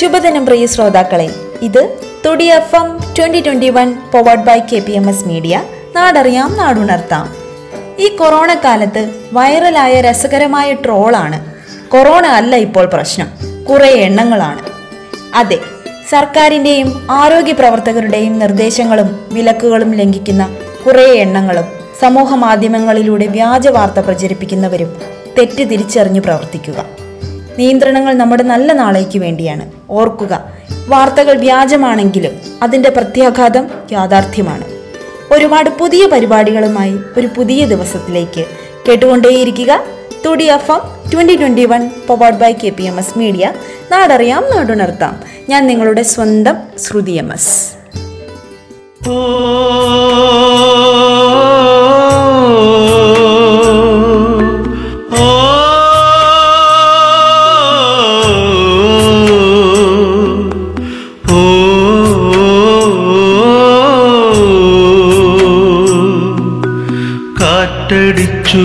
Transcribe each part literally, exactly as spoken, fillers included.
ശുഭദിനം പ്രിയ ശ്രോതാക്കളെ, ഇത് Thudi F M twenty twenty one powered by K P M S media. നാടറിയാം നാടുണർത്താം. ഈ കൊറോണ കാലത്ത് വൈറലായ രസകരമായ ട്രോളാണ് കൊറോണ അല്ല ഇപ്പോൾ പ്രശ്നം, കുറെ എണ്ണങ്ങളാണ്. അതെ, സർക്കാരിൻ്റെയും ആരോഗ്യ പ്രവർത്തകരുടെയും നിർദ്ദേശങ്ങളും വിലക്കുകളും ലംഘിക്കുന്ന കുറേ എണ്ണങ്ങളും സമൂഹ മാധ്യമങ്ങളിലൂടെ വ്യാജ വാർത്ത പ്രചരിപ്പിക്കുന്നവരും തെറ്റ് തിരിച്ചറിഞ്ഞു പ്രവർത്തിക്കുക. നിയന്ത്രണങ്ങൾ നമ്മുടെ നല്ല നാളേക്ക് വേണ്ടിയാണ്. ഓർക്കുക, വാർത്തകൾ വ്യാജമാണെങ്കിലും അതിൻ്റെ പ്രത്യാഘാതം യാഥാർത്ഥ്യമാണ്. ഒരുപാട് പുതിയ പരിപാടികളുമായി ഒരു പുതിയ ദിവസത്തിലേക്ക് കേട്ടുകൊണ്ടേയിരിക്കുക. Thudi F M twenty twenty one powered by K P M S media. നാടറിയാം നാടുണർത്താം. ഞാൻ നിങ്ങളുടെ സ്വന്തം ശ്രുതി എം എസ്. കാറ്റടിച്ചു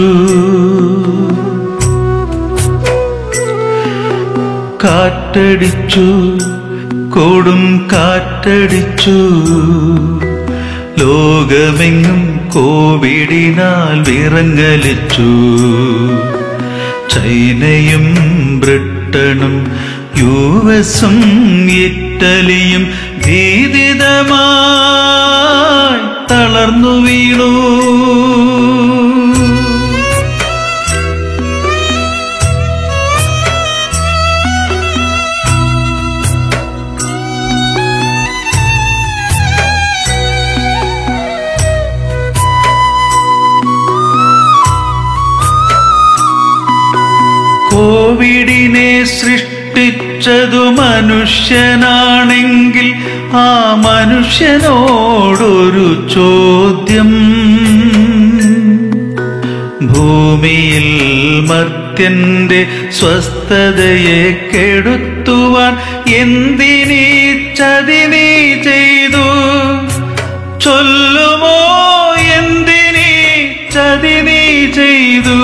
കാറ്റടിച്ചു കൊടും കാറ്റടിച്ചു, ലോകമെങ്ങും കോവിഡിനാൽ വിറങ്ങലിച്ചു. ചൈനയും ബ്രിട്ടനും യു എസും ഇറ്റലിയും ഭീതിതമായി തളർന്നു വീണു. കോവിഡിനെ സൃഷ്ടിച്ചതു മനുഷ്യനാണെങ്കിൽ ആ മനുഷ്യനോടൊരു ചോദ്യം. ഭൂമിയിൽ മർത്യന്റെ സ്വസ്ഥതയെ കെടുത്തുവാൻ എന്തിനീ ചതിനീ ചെയ്തു? ചൊല്ലുമോ എന്തിനീ ചതിനീ ചെയ്തു?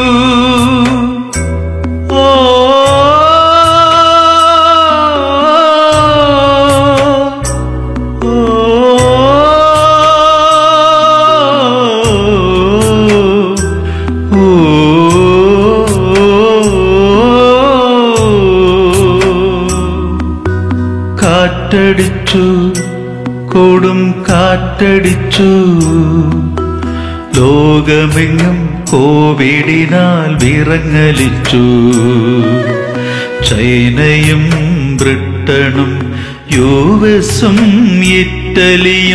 കാറ്റടിച്ചു കൊടും കാറ്റടിച്ചു, ലോകമെങ്ങും കോവിഡിനാൽ വിറങ്ങലിച്ചു. ചൈനയും ബ്രിട്ടനും യു എസും ഇറ്റലിയും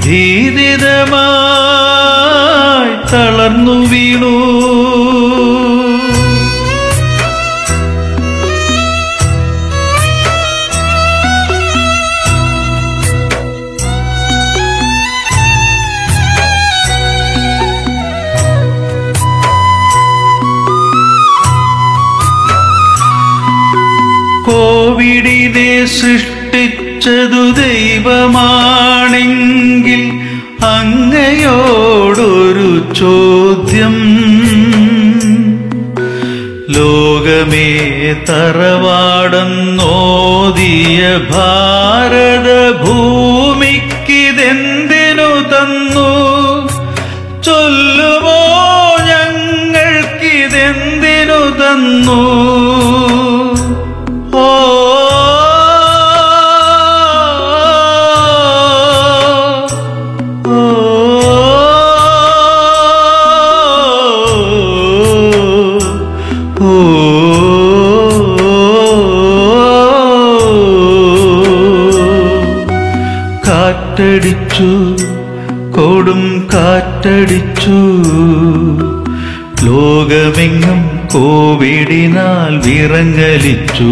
ഭീതിതമായി തളർന്നു വീണു. കോവിഡിനെ സൃഷ്ടിച്ചതു ദൈവമാണെങ്കിൽ അങ്ങയോടൊരു ചോദ്യം. ലോകമേ തറവാടെന്നോദിയ ഭാരത ഭൂമിക്കിതെന്തിനു തന്നു? ചൊല്ലുമോ ഞങ്ങൾക്കിതെന്തിനു തന്നു? കാറ്റടിച്ചു കൊടും കാറ്റടിച്ചു, ലോകമെങ്ങും കോവിഡിനാൽ വിറങ്ങലിച്ചു.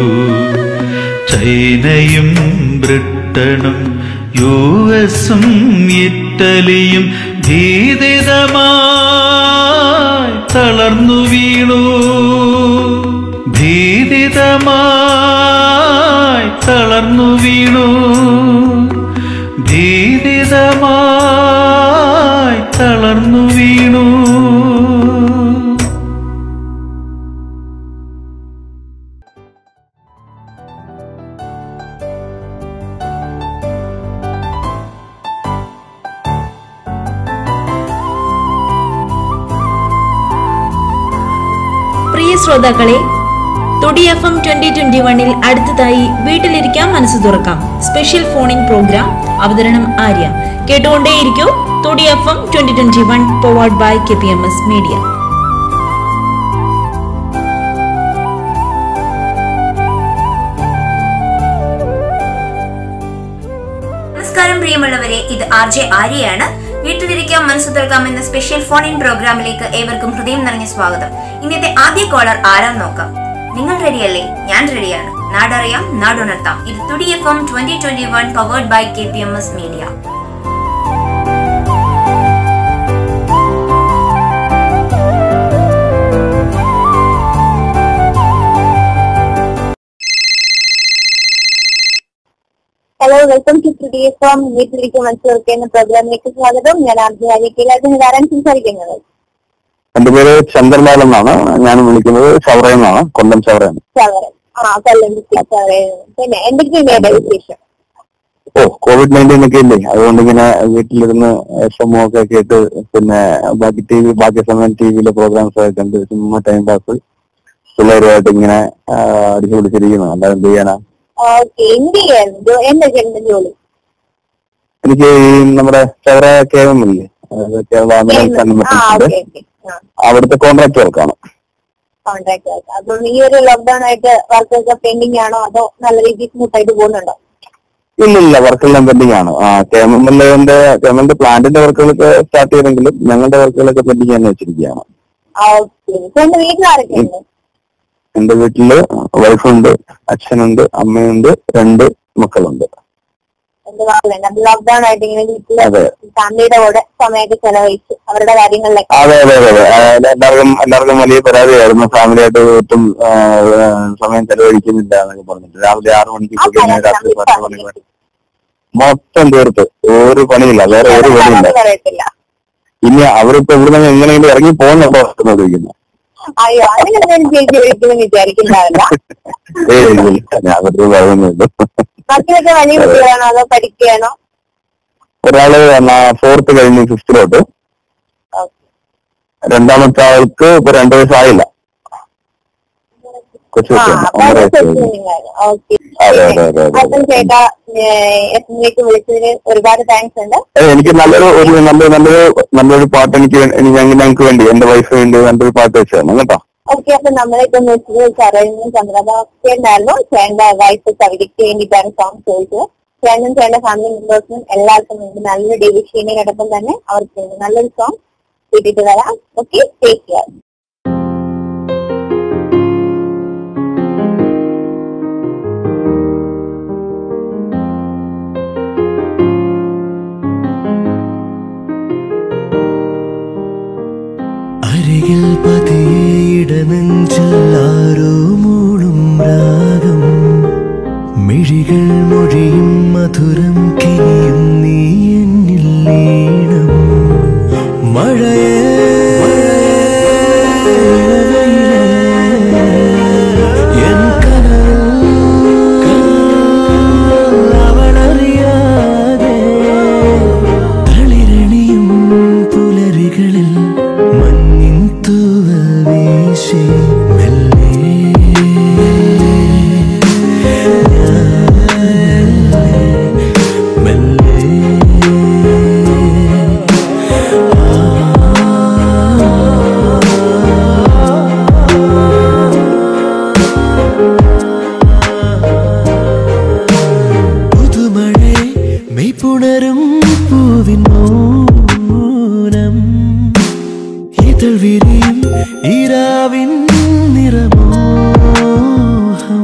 ചൈനയും ബ്രിട്ടനും യു എസും ഇറ്റലിയും ഭീതിതമായി തളർന്നു വീണു. ഭീതിതമായി തളർന്നു വീണു. ഭീതിതമായി തളർന്നു വീണു. ശ്രോതാക്കളെ, Thodi F M twenty twenty വണ്ണിൽ അടുത്തതായി വീട്ടിലിരിക്കാം മനസ്സ് തുറക്കാം സ്പെഷ്യൽ ഫോണിംഗ് പ്രോഗ്രാം. അവതരണം ആര്യ. കേട്ടുകൊണ്ടേയിരിക്കൂ Thodi F M twenty twenty one powered by K P M S media. നമസ്കാരം പ്രിയമുള്ളവരെ, ഇത് ആർ ജെ ആര്യയാണ്. വീട്ടിലിരിക്കാം മനസ്സ് തുറക്കാം എന്ന സ്പെഷ്യൽ ഫോൺ ഇൻ പ്രോഗ്രാമിലേക്ക് ഏവർക്കും ഹൃദയം നിറഞ്ഞ സ്വാഗതം. ഇന്നത്തെ ആദ്യ കോളർ ആരാന്ന് നോക്കാം. നിങ്ങൾ റെഡിയല്ലേ? ഞാൻ റെഡിയാണ്. നാടറിയാം നാടുണർത്താം. ഇത് Thodi F M twenty twenty one powered by K P M S media. Hello, welcome to Thodi F M വീട്ടിലേക്ക് മനസ്സിലാക്കുക എന്ന പ്രോഗ്രാമിലേക്ക് സ്വാഗതം. ഞാൻ ആദ്യം സംസാരിക്കുന്നത്. എന്റെ പേര് ചന്ദ്രലാൽ എന്നാണ്. ഞാൻ വിളിക്കുന്നത് ചവറയിൽ നിന്നാണ്, കൊല്ലം ചവറയിൽ. ആ കൊല്ലം പിന്നെ എന്തൊക്കെയുണ്ട് വിശേഷം? ഓ, കോവിഡ് നയൻറ്റീൻ ഒക്കെ ഇല്ലേ, അതുകൊണ്ട് ഇങ്ങനെ വീട്ടിലിരുന്ന് സമൂഹമൊക്കെ കേട്ട് പിന്നെ ബാക്കി ടി വി ബാക്കി സമയം ടി വിയിലെ പ്രോഗ്രാംസ് ഒക്കെ കണ്ട് ചുമ്മാ ടൈം പാസ് പിള്ളേരുമായിട്ട് ഇങ്ങനെ അടിച്ചു പിടിച്ചിരിക്കുന്നു. അല്ലാതെ എന്ത് ചെയ്യാനാ? ഓക്കെ, എന്ത് ചെയ്യായിരുന്നു? എന്താ ചേട്ടന്റെ ജോലി? എനിക്ക് ഈ നമ്മുടെ ചവറ കേവമില്ലേ, അവിടുത്തെ കോൺട്രാക്ട് വർക്കാണ്. Contract work. അപ്പം ഈ ഒരു ലോക്ക്ഡൌൺ ആയിട്ട് വർക്കൊക്കെ പെൻഡിങ് ആണോ അതോ നല്ല രീതിയിൽ സ്മൂത്തായിട്ട് പോകുന്നുണ്ടോ? ഇല്ല ഇല്ല, വർക്കെല്ലാം പെൻഡിങ് ആണ്. ആ കെ എം എൽ എന്റെ കെ എം എൽ പ്ലാന്റിന്റെ വർക്കുകളൊക്കെ സ്റ്റാർട്ട് ചെയ്തെങ്കിലും ഞങ്ങളുടെ വർക്കുകളൊക്കെ പെൻഡിങ് തന്നെ വെച്ചിരിക്കുകയാണ്. എന്റെ വീട്ടിൽ ആരൊക്കെ ഉണ്ട്? എന്റെ വീട്ടില് വൈഫുണ്ട്, അച്ഛനുണ്ട്, അമ്മയുണ്ട്, രണ്ട് മക്കളുണ്ട്. ലോക്ക്ഡൌൺ ആയിട്ട് ഇങ്ങനെ വീട്ടില് ഫാമിലിയുടെ കൂടെ സമയമൊക്കെ ചെലവഴിച്ച് അവരുടെ കാര്യങ്ങളിലൊക്കെ. അതെ അതെ അതെ അതെ എല്ലാവർക്കും എല്ലാവർക്കും വലിയ പരാതിയായിരുന്നു. ഫാമിലിയായിട്ട് ഒട്ടും സമയം ചെലവഴിക്കുന്നില്ല എന്നൊക്കെ പറഞ്ഞിട്ട് രാവിലെ ആറു മണിക്ക് പോയി രാത്രി പത്ത് മണി വരെ മൊത്തം തീർത്ത് ഒരു പണിയില്ല, വേറെ ഒരു പണിയില്ല. ഇനി അവരിപ്പോ ഇവിടുന്ന് എങ്ങനെയെങ്കിലും ഇറങ്ങി പോകുന്നുണ്ടോ ചോദിക്കുന്നത്. അയ്യോ, അതിനെന്തായാലും ചേച്ചി ഒരിക്കലും വിചാരിക്കുന്നുണ്ടാവില്ല. മക്കളൊക്കെ വലിയ കുട്ടികളാണോ അതോ പഠിക്കുകയാണോ? ഒരാള് ഫോർത്ത് കഴിഞ്ഞ് ഫിഫ്തിലോട്ട്, രണ്ടാമത്തെ ആൾക്ക് ഇപ്പൊ രണ്ടു വയസ്സായില്ല. കൊച്ചു ചേട്ടാ, എഫിലേക്ക് വിളിച്ചതിന് ഒരുപാട് താങ്ക്സ് ഉണ്ട്. എനിക്ക് നല്ലൊരു ഒരു നല്ലൊരു നല്ലൊരു നല്ലൊരു പാട്ട് എനിക്ക് ഞങ്ങൾക്ക് വേണ്ടി എന്റെ വൈഫ് വേണ്ടി നല്ലൊരു പാട്ട് വെച്ചു തരണം കേട്ടോ. ഓക്കെ, അപ്പൊ നമ്മളിപ്പോ ചരണിനും ചന്ദ്രബാബു ഉണ്ടായിരുന്നു. ചേട്ടന്റെ വൈഫ് കവിതയ്ക്ക് വേണ്ടിയിട്ടാണ് സോങ് ചോദിച്ചത്. ചേട്ടനും ചേട്ടന്റെ ഫാമിലി മെമ്പേഴ്സിനും എല്ലാവർക്കും വേണ്ടി നല്ലൊരു ഡിവിഷനോടൊപ്പം തന്നെ അവർക്ക് നല്ലൊരു സോങ് കിട്ടിയിട്ട് വരാം. Okay, take care. അരികിൽ പതിയിട നെഞ്ചാരോ മൂളും രാഗം, മിഴികൾ മൊഴിയും മധുരം കിനിയും നീ എന്നിൽ ലീനം. മഴയേ എൻ കനൽ അവളറിയാതെ തളിരണിയും പുലരികളിൽ മഞ്ഞിൻ തൂവൽ വീശി മെല്ലെ മെല്ലെ പുതുമഴേ മെയ്പുണരും പൂവിൻ മൗനം, ഇതൾ വിരിയും ഈരാവിൻ നിറമോഹം.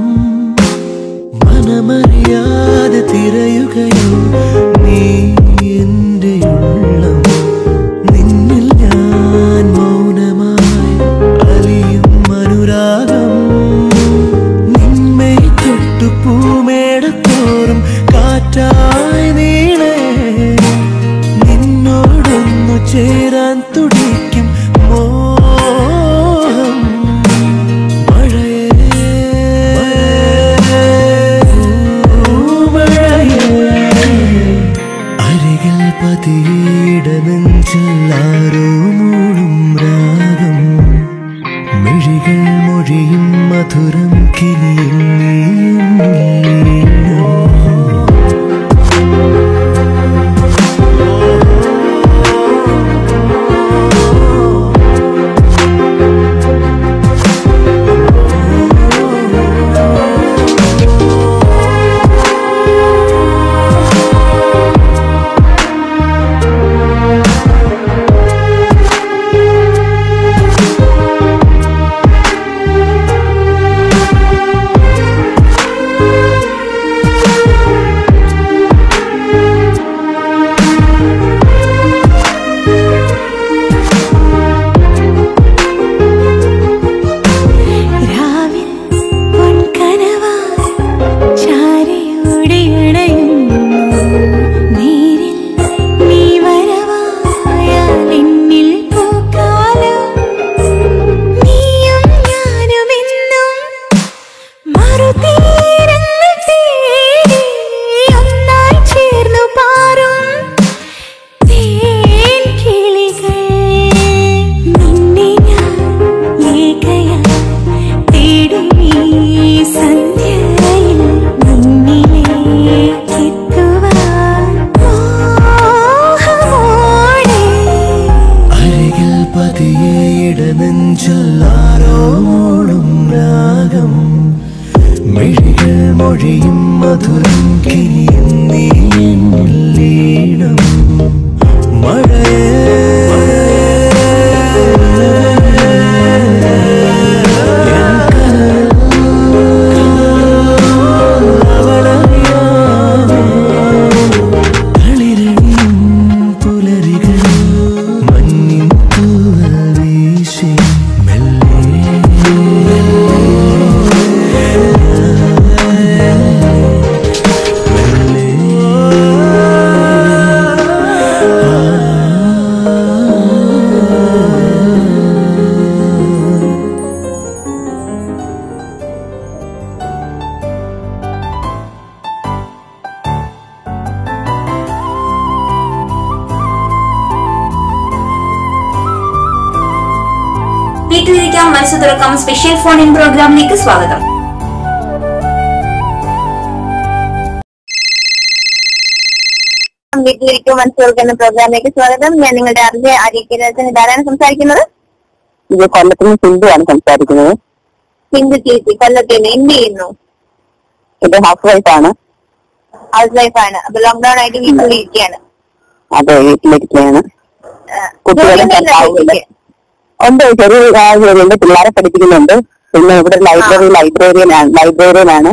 മനമറിയാതെ തിരയുകയോ നീ എന്റെ ഉള്ളം, നിന്നിൽ ഞാൻ മൗനമായി അലിയും അനുരാഗം. നിന്മേ തൊട്ടു പൂമേടത്തോറും കാറ്റായി നീളേ നിന്നോടൊന്നു ചേരാൻ തുടിക്കും മോഹം. മഴയേ മഴയേ അരികിൽ പതിയിട നെഞ്ചിൽ ആരോ മൂളും രാഗം, മിഴികൾ മൊഴി മധുരം കിനിയും നീയും മൊഴിയും മധുരം കിനിയും നീളം മഴയേ വീട്ടിലിരിക്കാം മനസ്സ് തുറക്കാം സ്പെഷ്യൽ ഫോൺ ഇൻ പ്രോഗ്രാമിലേക്ക് സ്വാഗതം. വീട്ടിലിരിക്കും മനസ്സ് തുറക്കുന്ന പ്രോഗ്രാമിലേക്ക് സ്വാഗതം. ഞാൻ നിങ്ങളുടെ അറിഞ്ഞ ആര്യരാജൻ. ഇതാരാണ് സംസാരിക്കുന്നത്? ഇത് കൊല്ലത്തിന് സിന്ധുവാണ് സംസാരിക്കുന്നത്. സിന്ധു ചേച്ചി കൊല്ലത്തിന് എന്ത് ചെയ്യുന്നു? ഇത് ഹൗസ് വൈഫാണ്. ഹൗസ് വൈഫാണ്. അപ്പൊ ലോക്ക്ഡൌൺ ആയിട്ട് വീട്ടിലിരിക്കുകയാണ്. അതെ, വീട്ടിലിരിക്കുകയാണ്. കുട്ടികളെ ഉണ്ട്, ചെറിയ ജോലിയുണ്ട്, പിള്ളേരെ പഠിപ്പിക്കുന്നുണ്ട്. പിന്നെ ഇവിടെ ലൈബ്രറി ലൈബ്രറിയനാണ് ലൈബ്രറിയനാണ്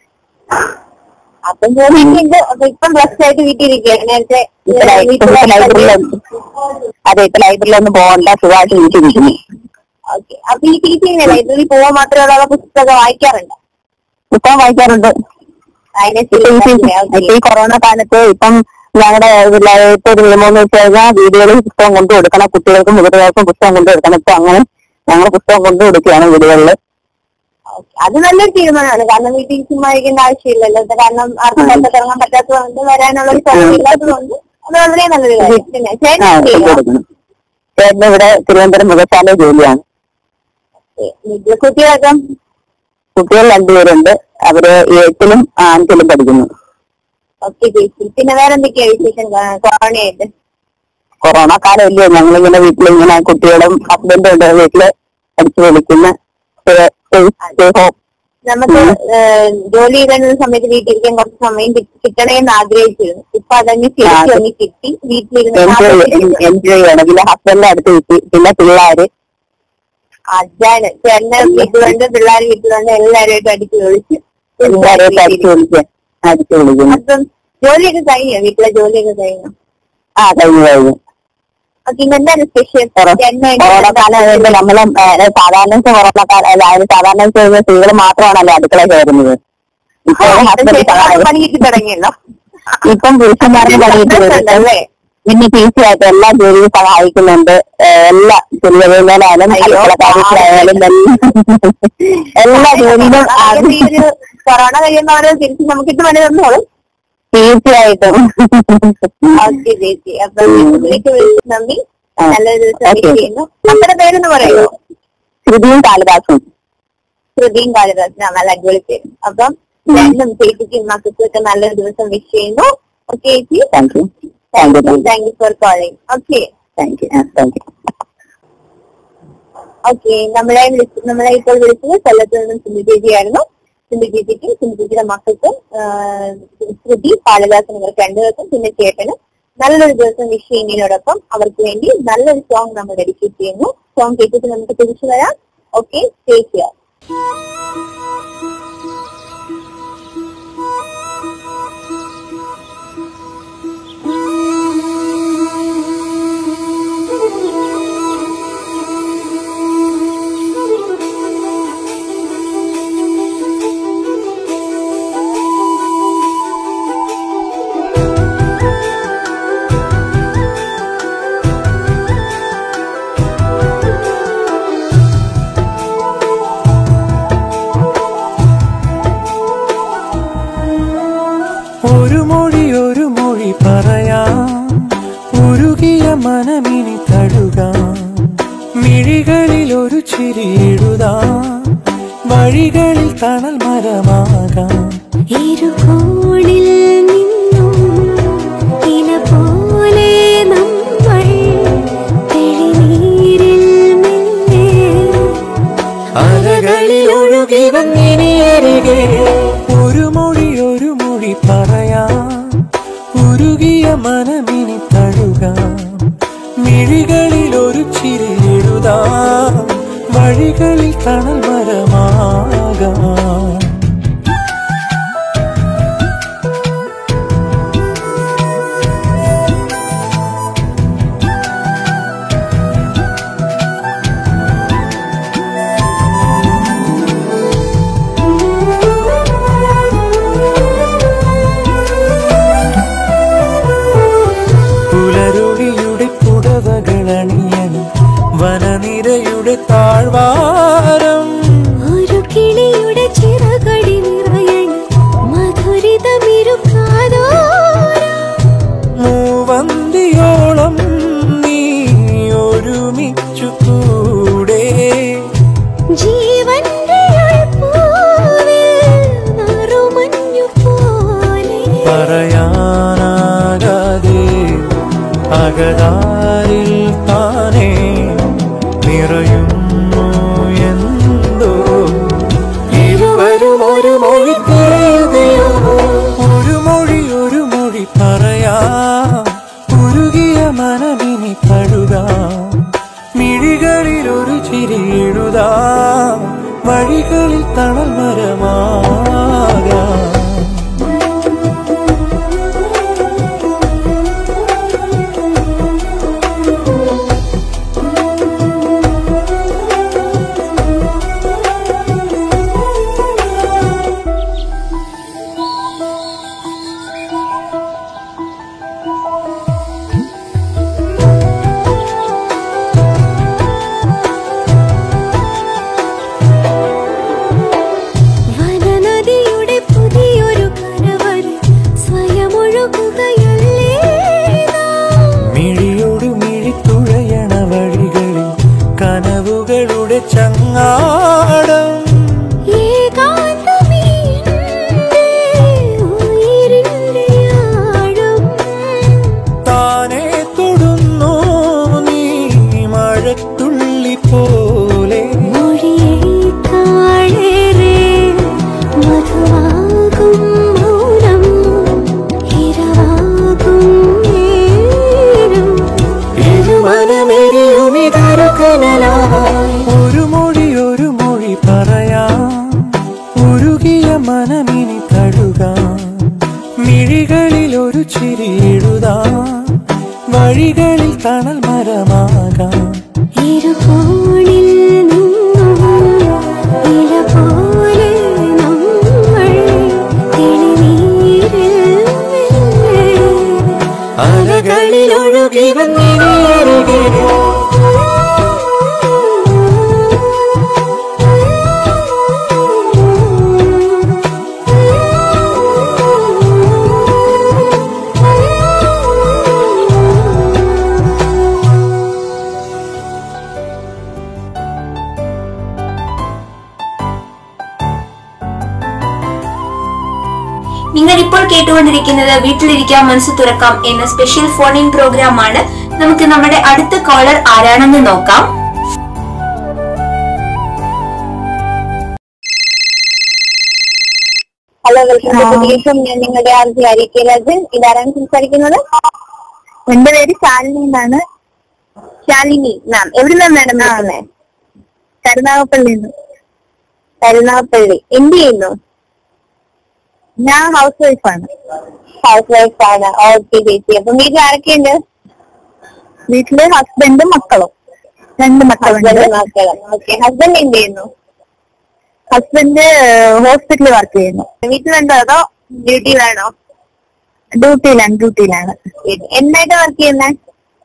അപ്പം ജോലിയുണ്ട്. അപ്പൊ ഇപ്പം റെസ്റ്റ് ആയിട്ട് വീട്ടിലിരിക്കുകയാണ്. നേരത്തെ ലൈബ്രറിയിൽ അതെ ഇപ്പൊ ലൈബ്രറിയിൽ ഒന്നും പോകണ്ട, സുഖമായിട്ട് വീട്ടിലിരിക്കുന്നു. ഓക്കെ. അപ്പൊ ഈ ടീച്ചിങ് ലൈബ്രറി പോവാൻ മാത്രമുള്ള പുസ്തകം വായിക്കാറുണ്ട്? പുസ്തകം വായിക്കാറുണ്ട്. ഈ കൊറോണ കാലത്ത് ഇപ്പം ഞങ്ങളുടെ ഇപ്പൊ ഒരു നിയമം എന്ന് വെച്ച് കഴിഞ്ഞാൽ വീടുകളിൽ പുസ്തകം കൊണ്ടു കൊടുക്കണം, കുട്ടികൾക്കും മുതിർന്നവർക്കും പുസ്തകം കൊണ്ടു കൊടുക്കണം. ഇപ്പൊ അങ്ങനെ ഞങ്ങൾ പുസ്തകം കൊണ്ടു കൊടുക്കുകയാണ് വീടുകളിൽ. അത് നല്ലൊരു തീരുമാനമാണ്. കാരണം വീട്ടിൽ ചുമ്മാ ഇരിക്കേണ്ട ആവശ്യമില്ലല്ലോ. കാരണം ആർക്കും പുറത്തോട്ട് ഇറങ്ങാൻ പറ്റാത്തതുകൊണ്ട്, വരാനുള്ള ഒരു സമയം ഇല്ലാത്തതുകൊണ്ട് അത് വളരെ നല്ലൊരു കാര്യം. പിന്നെ ചേട്ടന് ഇവിടെ തിരുവനന്തപുരം മൃഗശാല ജോലിയാണ്. കുട്ടികളൊക്കെ കുട്ടികൾ രണ്ടുപേരുണ്ട്. അവര് എട്ടിലും അഞ്ചിലും പഠിക്കുന്നു. ഓക്കെ ചേച്ചി. പിന്നെ വേറെ എന്തൊക്കെയാ വിശേഷം കൊറോണയായിട്ട്? കൊറോണ കാലമല്ലേ, ഞങ്ങളിങ്ങനെ വീട്ടിലിങ്ങനെ കുട്ടികളും ഹസ്ബൻഡും ഉണ്ട് വീട്ടില് അടിച്ചു വിളിക്കുന്ന. നമുക്ക് ജോലി ചെയ്തിരുന്ന സമയത്ത് വീട്ടിലിരിക്കാൻ കുറച്ച് സമയം കിട്ടണേന്ന് ആഗ്രഹിച്ചിരുന്നു. ഇപ്പൊ അതങ്ങ് ശരിക്കും അങ്ങ് കിട്ടി. വീട്ടിലിരുന്ന് എൻജോയ് ചെയ്യണം. പിന്നെ ഹസ്ബൻഡിന്റെ അടുത്ത് കിട്ടി, പിന്നെ പിള്ളേര് അതാണ് ചേട്ടന്റെ വീട്ടിലുണ്ട്, പിള്ളേര് വീട്ടിലുണ്ട്, എല്ലാവരുമായിട്ട് അടിച്ചു വിളിച്ച് എല്ലാവരെയൊക്കെ അടിച്ചു വിളിക്കാൻ അടിച്ചു വിളിക്കുന്നു. അപ്പം ജോലിയൊക്കെ കഴിഞ്ഞോ? വീട്ടിലെ ജോലിയൊക്കെ കഴിഞ്ഞോ? ആ കഴിഞ്ഞു കഴിഞ്ഞു. പിന്നെന്താണ് സ്പെഷ്യൽ? കൊറോണ കാലം നമ്മള് സാധാരണ കൊറോണ കാലം സാധാരണ സ്ത്രീകൾ മാത്രമാണല്ലോ അടുക്കള കയറുന്നത്. ഇപ്പൊ പണിയിട്ട് തുടങ്ങിയല്ലോ. ഇപ്പം പുരുഷന്മാർക്ക് പണിയിട്ട് വരുന്നല്ലേ. പിന്നെ തീർച്ചയായിട്ടും എല്ലാ ജോലിയും സഹായിക്കുന്നുണ്ട്. എല്ലാ ചെറിയായാലും അടുക്കള കാര്യത്തിലായാലും എല്ലാ ജോലിയിലും കൊറോണ കഴിയുന്നവരെ തിരിച്ച് നമുക്കിട്ട് പണി തന്നോളും. തീർച്ചയായിട്ടും. ഓക്കെ ചേച്ചി. അപ്പൊ വീട്ടിലേക്ക് വിളിച്ച് നന്ദി. നല്ലൊരു ദിവസം ചെയ്യുന്നു. നമ്മുടെ പേരെന്ന് പറയുമോ? ശ്രുതിയും കാളിദാസും. ശ്രുതിയും കാളിദാസനും നല്ല അടിപൊളി പേരും. അപ്പം രണ്ടും ചേച്ചിക്കും മക്കൾക്കും ഒക്കെ നല്ലൊരു ദിവസം വിഷ് ചെയ്യുന്നു. ഓക്കെ ചേച്ചി, thank you thank you thank you for calling. Okay thank you thank you. Okay, നമ്മളെ വിളിച്ച് നമ്മളെ ഇപ്പോൾ വിളിച്ചത് കൊല്ലത്ത് നിന്നും സിന്ധു ചേച്ചിയായിരുന്നു. സിന്ധു ചേച്ചിക്കും സിന്ധു ചേച്ചിയുടെ മക്കൾക്കും ശ്രുതി കാളിദാസനും ഇവർക്ക് രണ്ടുപേർക്കും പിന്നെ ചേട്ടനും നല്ലൊരു ദിവസം വിഷ് ചെയ്യുന്നതിനോടൊപ്പം അവർക്ക് വേണ്ടി നല്ലൊരു സോങ് നമ്മൾ ഡെഡിക്കേറ്റ് ചെയ്യുന്നു. സോങ് കേട്ടിട്ട് നമുക്ക് തിരിച്ചു വരാം. Okay, take care. ഒരു മൊഴി ഒരു മൊഴി പറയാം, ഉരുകിയ മനമിനി തഴുകാം, മിഴികളിൽ ഒരു ചിരി എഴുതാം, വഴികളിൽ തണൽ മരമാകാം. ഇരുകോണിൽ നിന്നും ഇല പോലെ നമ്മൾ തെളിനീരിൽ നിന്നേ അലകളിൽ ഒഴുകി വന്നിനിയരികെ. ഒരു മൊഴി ഒരു മൊഴി പറയാം, ഉരുകിയ മനമിനി തഴുകാം, മിഴികളിൽ ഒരു ചിരി എഴുതാം, വഴികളിൽ തണൽ മരമാകാം. പുലരുളിയുടെ പുടവകളണിയണം, വനനിരയുടെ താഴ്വാരം, ഒരു കിളിയുടെ ചിറകടി നിറയണം, മധുരിതമിരുക്കാതോരം. മൂവന്തിയോളം നീ ഒരുമിച്ചു കൂടെ, ജീവന്റെ ഉൾപ്പൂവിൽ നറുമഞ്ഞു പോലെ പറയാനാകാതെ അകതാരിൽ താനേ നിറയുന്നു എന്തോ. ഇരുവരും ഒരു മൊഴി തേടുകയോ, ഒരു മൊഴി ഒരു മൊഴി പറയാം, ഉരുകിയ മനമിനി തഴുകാം, മിഴികളിൽ ഒരു ചിരി എഴുതാം, വഴികളിൽ തണൽ മരമാകാം. വനനദിയുടെ പുതിയൊരു കരവര സ്വയമൊഴുകുകയല്ലേ നാം. മിഴിയോട് മിഴിത്തുഴയണ വഴികളിൽ കനവുകളുടെ ചങ്ങാടം, ഏകാന്തമീ എൻ്റെ ഉയിരിൻ്റെ ആഴം. താനെ തൊടുന്നു നീ മഴത്തുള്ളി പോലെ, മൊഴിയേക്കാളേറെ മധുവാകും മൗനം, ഇരവാകും നേരം. ഇരുമനമെരിയുമിതൊരു കനലായി. ഒരു മൊഴി ഒരു മൊഴി പറയാം, ഉരുകിയ മനമിനി തഴുകാം, മിഴികളിൽ ഒരു ചിരി എഴുതാം, വഴികളിൽ തണൽ മരമാകാം. ഇരുകോണിൽ നിന്നും ഇല പോലെ നമ്മൾ തെളിനീരിൽ മെല്ലെ അലകളിൽ ഒഴുകി വന്നിനിയരികെ. കേട്ടുകൊണ്ടിരിക്കുന്നത് വീട്ടിലിരിക്കാം മനസ്സ് തുറക്കാം എന്ന സ്പെഷ്യൽ ഫോൺ ഇൻ പ്രോഗ്രാം ആണ്. നമുക്ക് നമ്മുടെ അടുത്ത കോളർ ആരാണെന്ന് നോക്കാം. ഹലോ, വെൽക്കം ടു ദേശം. ഞാൻ നിങ്ങളുടെ ആർജി ആരിക്കെ ലസൻ. ഇതാരാണ് സംസാരിക്കുന്നത്? എന്റെ പേര് ശാലിനി എന്നാണ്. ശാലിനി മാം, എവിടെ നിന്നാണ് മാഡം വിളിക്കുന്നത്? കരുനാഗപ്പള്ളിന്ന്. കരുനാഗപ്പള്ളി. എന്ത് ചെയ്യുന്നു? ഞാൻ ഹൗസ് വൈഫാണ്. ഹൗസ് വൈഫാണ്. ഓക്കെ ചേച്ചി. അപ്പൊ വീട്ടിൽ ആരൊക്കെയുണ്ട്? വീട്ടില് ഹസ്ബൻഡും മക്കളും, രണ്ട് മക്കളുണ്ട്. മക്കളും. ഓക്കെ. ഹസ്ബൻഡ് എന്ത് ചെയ്യുന്നു? ഹസ്ബൻഡ് ഹോസ്പിറ്റലിൽ വർക്ക് ചെയ്യുന്നു. വീട്ടിലുണ്ടോ അതോ ഡ്യൂട്ടിയിലാണോ? ഡ്യൂട്ടിയിലാണ് ഡ്യൂട്ടിയിലാണ് എന്തായിട്ട് വർക്ക് ചെയ്യുന്നത്?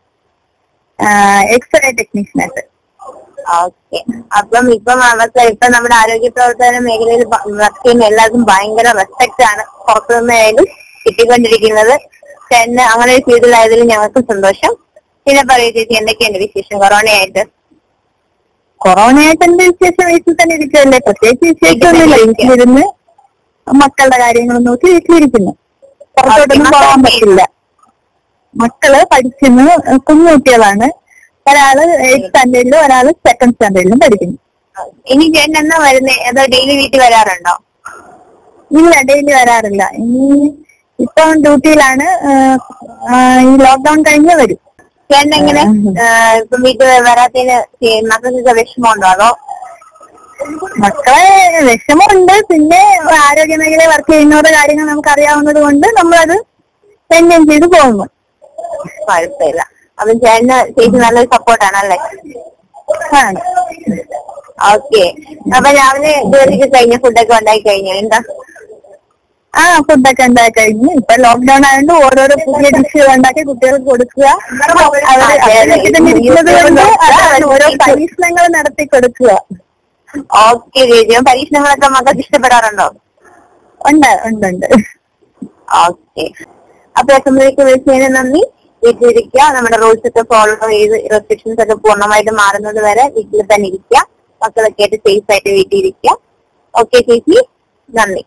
എക്സ്റേ ടെക്നീഷ്യനായിട്ട്. ഓക്കെ. അപ്പം ഇപ്പം അവർക്ക് ഇപ്പൊ നമ്മുടെ ആരോഗ്യ പ്രവർത്തന മേഖലയിൽ വർക്ക് ചെയ്യുന്ന എല്ലാവർക്കും ഭയങ്കര റെസ്പെക്ട് ആണ് പുറത്തുനിന്നായാലും കിട്ടിക്കൊണ്ടിരിക്കുന്നത്. തന്നെ അങ്ങനെ ഒരു ഫീൽഡിലായതിൽ ഞങ്ങൾക്ക് സന്തോഷം. പിന്നെ പറയൂ ചേച്ചി, എന്തൊക്കെയുണ്ട് വിശേഷം കൊറോണയായിട്ട്? കൊറോണയായിട്ട് എന്റെ വിശേഷം വീട്ടിൽ തന്നെ ഇരിക്കുമല്ലേ, പ്രത്യേകിച്ച് വിശേഷമൊന്നുമില്ല. വീട്ടിലിരുന്ന് മക്കളുടെ കാര്യങ്ങൾ നോക്കി വീട്ടിലിരിക്കുന്നു. പുറത്തോട്ടൊന്നും പോകാൻ പറ്റില്ല. മക്കള് പഠിക്കുന്നു, കുഞ്ഞു കുട്ടികളാണ്. ഒരാള് എയ്ത്ത് സ്റ്റാൻഡേർഡിലും ഒരാള് സെക്കൻഡ് സ്റ്റാൻഡേർഡിലും പഠിക്കുന്നു. ഇനി ചേട്ടൻ എന്നാ വരുന്നേ? അതോ ഡെയിലി വീട്ടിൽ വരാറുണ്ടോ? ഇല്ല, ഡെയിലി വരാറില്ല. ഇനി ഇപ്പം ഡ്യൂട്ടിയിലാണ്. ഈ ലോക്ക്ഡൌൺ കഴിഞ്ഞ് വരും. ചേട്ടൻ എങ്ങനെ ഇപ്പം വീട്ടിൽ വരാത്തതിന് മക്കൾക്ക് വിഷമമുണ്ടോ? അതോ മക്കളെ വിഷമമുണ്ട്. പിന്നെ ആരോഗ്യ മേഖലയിൽ വർക്ക് ചെയ്യുന്നവരുടെ കാര്യങ്ങൾ നമുക്ക് അറിയാവുന്നത് കൊണ്ട് നമ്മളത് മെയിൻറ്റെയിൻ ചെയ്ത് പോകുന്നു. കുഴപ്പമില്ല. അപ്പം ചേട്ടന് ചേച്ചി നല്ലൊരു സപ്പോർട്ടാണല്ലേ? ആണ്. ഓക്കെ. അപ്പൊ രാവിലെ ജോലിക്ക് കഴിഞ്ഞ ഫുഡൊക്കെ ഉണ്ടാക്കി കഴിഞ്ഞു? എന്താ? ആ ഫുഡൊക്കെ ഉണ്ടാക്കി കഴിഞ്ഞു. ഇപ്പൊ ലോക്ക്ഡൌൺ ആയതുകൊണ്ട് ഓരോരോ പുതിയ ഡിഷുകൾ ഉണ്ടാക്കി കുട്ടികൾക്ക് കൊടുക്കുക. അവര് തന്നെ ഇരിക്കുന്നത് കൊണ്ട് ഓരോ പരീക്ഷണങ്ങൾ നടത്തി കൊടുക്കുക. ഓക്കെ ചേച്ചി. പരീക്ഷണങ്ങളൊക്കെ മക്കൾക്ക് ഇഷ്ടപ്പെടാറുണ്ടോ? ഉണ്ട് ഉണ്ട്. ഓക്കെ. അപ്പൊ അസംബ്ലിക്ക് വിളിച്ചതിന് നന്ദി. വീട്ടിലിരിക്കുക, നമ്മുടെ റൂൾസ് ഒക്കെ ഫോളോ ചെയ്ത് റെസ്ട്രിക്ഷൻസ് ഒക്കെ പൂർണ്ണമായിട്ട് മാറുന്നത് വരെ വീട്ടിൽ തന്നെ ഇരിക്കുക. മക്കളൊക്കെ ആയിട്ട് സേഫ് ആയിട്ട് വീട്ടിലിരിക്കുക. ഓക്കെ ചേച്ചി, നന്ദി.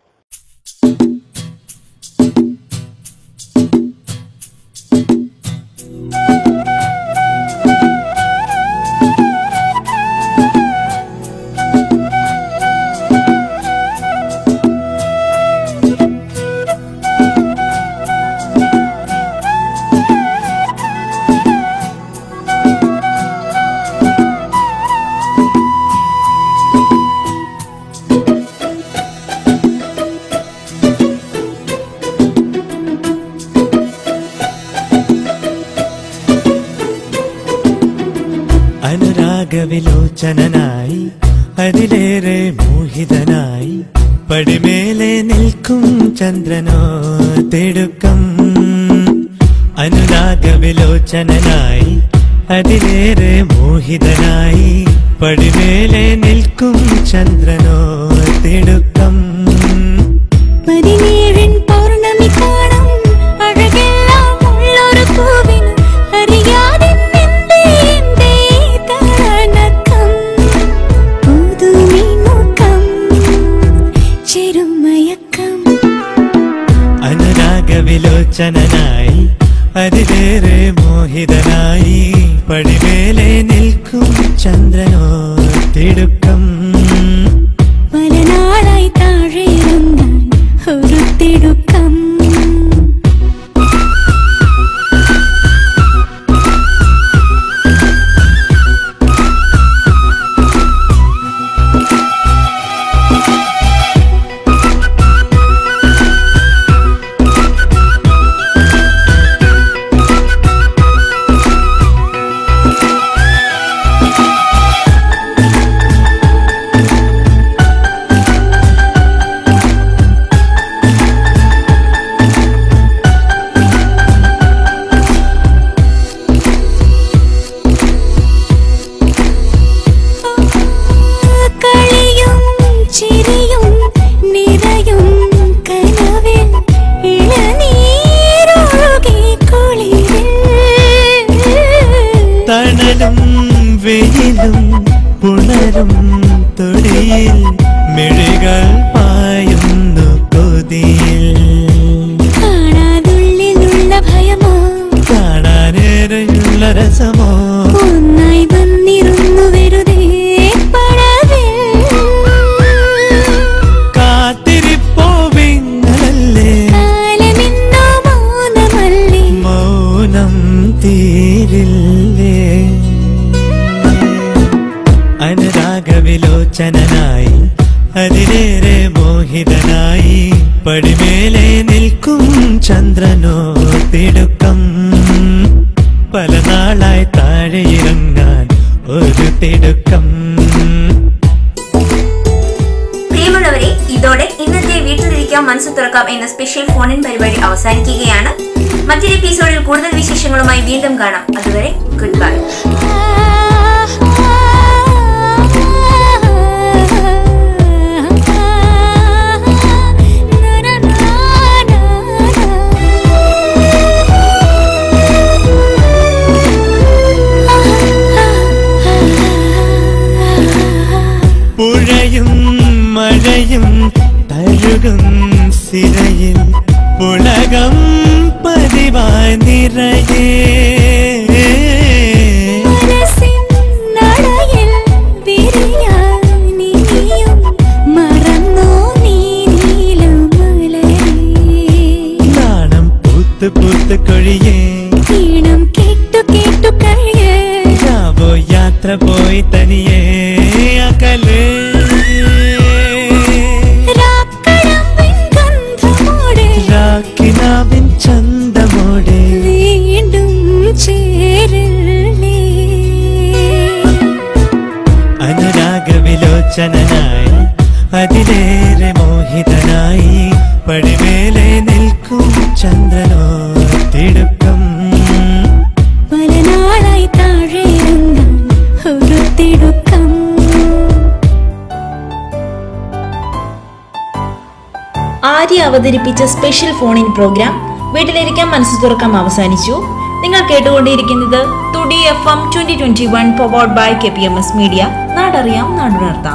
അനുരാഗവിലോചനായി അതിലേറെ മോഹിതനായി പടിമേലെ നിൽക്കും ചന്ദ്രനോ തിടുക്കം. അനുരാഗവിലോചനായി അതിലേറെ മോഹിതനായി പടിമേലെ നിൽക്കും ചന്ദ്രനോ തിടുക്കം. പതിനേഴിൻ പൗർണമി കാണും അഴകെല്ലാം ഉള്ളൊരു പൂവിന് അറിയാതെ അനുരാഗവിലോചനായി അതിലേറെ മോഹിതനായി പടിമേലെ നിൽക്കും ചന്ദ്രനോ തിടുക്കം. പല നാളായി താഴെയിരുന്നാൻ ഒരു തിടുക്കം. തണലും വെയിലും പുണരും തൊടിയിൽ മിഴികൾ പായുന്നു കൊതിയിൽ. സമരസമോ ഒന്നായി വന്നിരുന്നു വെറുതെ പടവിൽ കാത്തിരിപ്പോ വിങ്ങലല്ലേ കാലമിന്നോ മൗനമല്ലേ മൗനം തീരില്ലേ അനുരാഗവിലോചനായി അതിലേറെ മോഹിതനായി പടിമേലെ നിൽക്കും ചന്ദ്രനോ തിടുക്കം പല നാളായി താഴെ ഇറങ്ങാൻ ഒരു തിടുക്കം. പ്രിയമുള്ളവരെ, ഇതോടെ ഇന്നത്തെ വീട്ടിലിരിക്കാം മനസ്സ് തുറക്കാം എന്ന സ്പെഷ്യൽ ഫോൺ ഇൻ പരിപാടി അവസാനിക്കുകയാണ്. മറ്റൊരു എപ്പിസോഡിൽ കൂടുതൽ വിശേഷങ്ങളുമായി വീണ്ടും കാണാം. അതുവരെ ഗുഡ് ബൈ. പുഴയും മഴയും തഴുകും സിരയിൽ പുളകം പതിവായി നിറയേ നാണം പൂത്ത് പൂത്ത് കൊഴിയേ ഈണം കേട്ടു കേട്ടു കഴിയേ ഞാവോ യാത്ര പോയി തനിയേ അകലേ രാക്കിനാവിൻ ചന്തമോടെ വീണ്ടും ചേരലേ അനുരാഗവിലോചനായി അതിലേറെ മോഹിതനായി പടിമേലെ നിൽക്കും ചന്ദ്രനോ തിടുക്കം പല നാളായി താഴെ ഇറങ്ങാൻ ഒരു തിടുക്കം. ആര്യ അവതരിപ്പിച്ച സ്പെഷ്യൽ ഫോൺ ഇൻ പ്രോഗ്രാം വീട്ടിലിരിക്കാൻ മനസ്സ് തുറക്കാം അവസാനിച്ചു. നിങ്ങൾ കേട്ടുകൊണ്ടിരിക്കുന്നത് Thudi F M twenty twenty one powered by K P M S media. നാടറിയാം നാടുണർത്താം.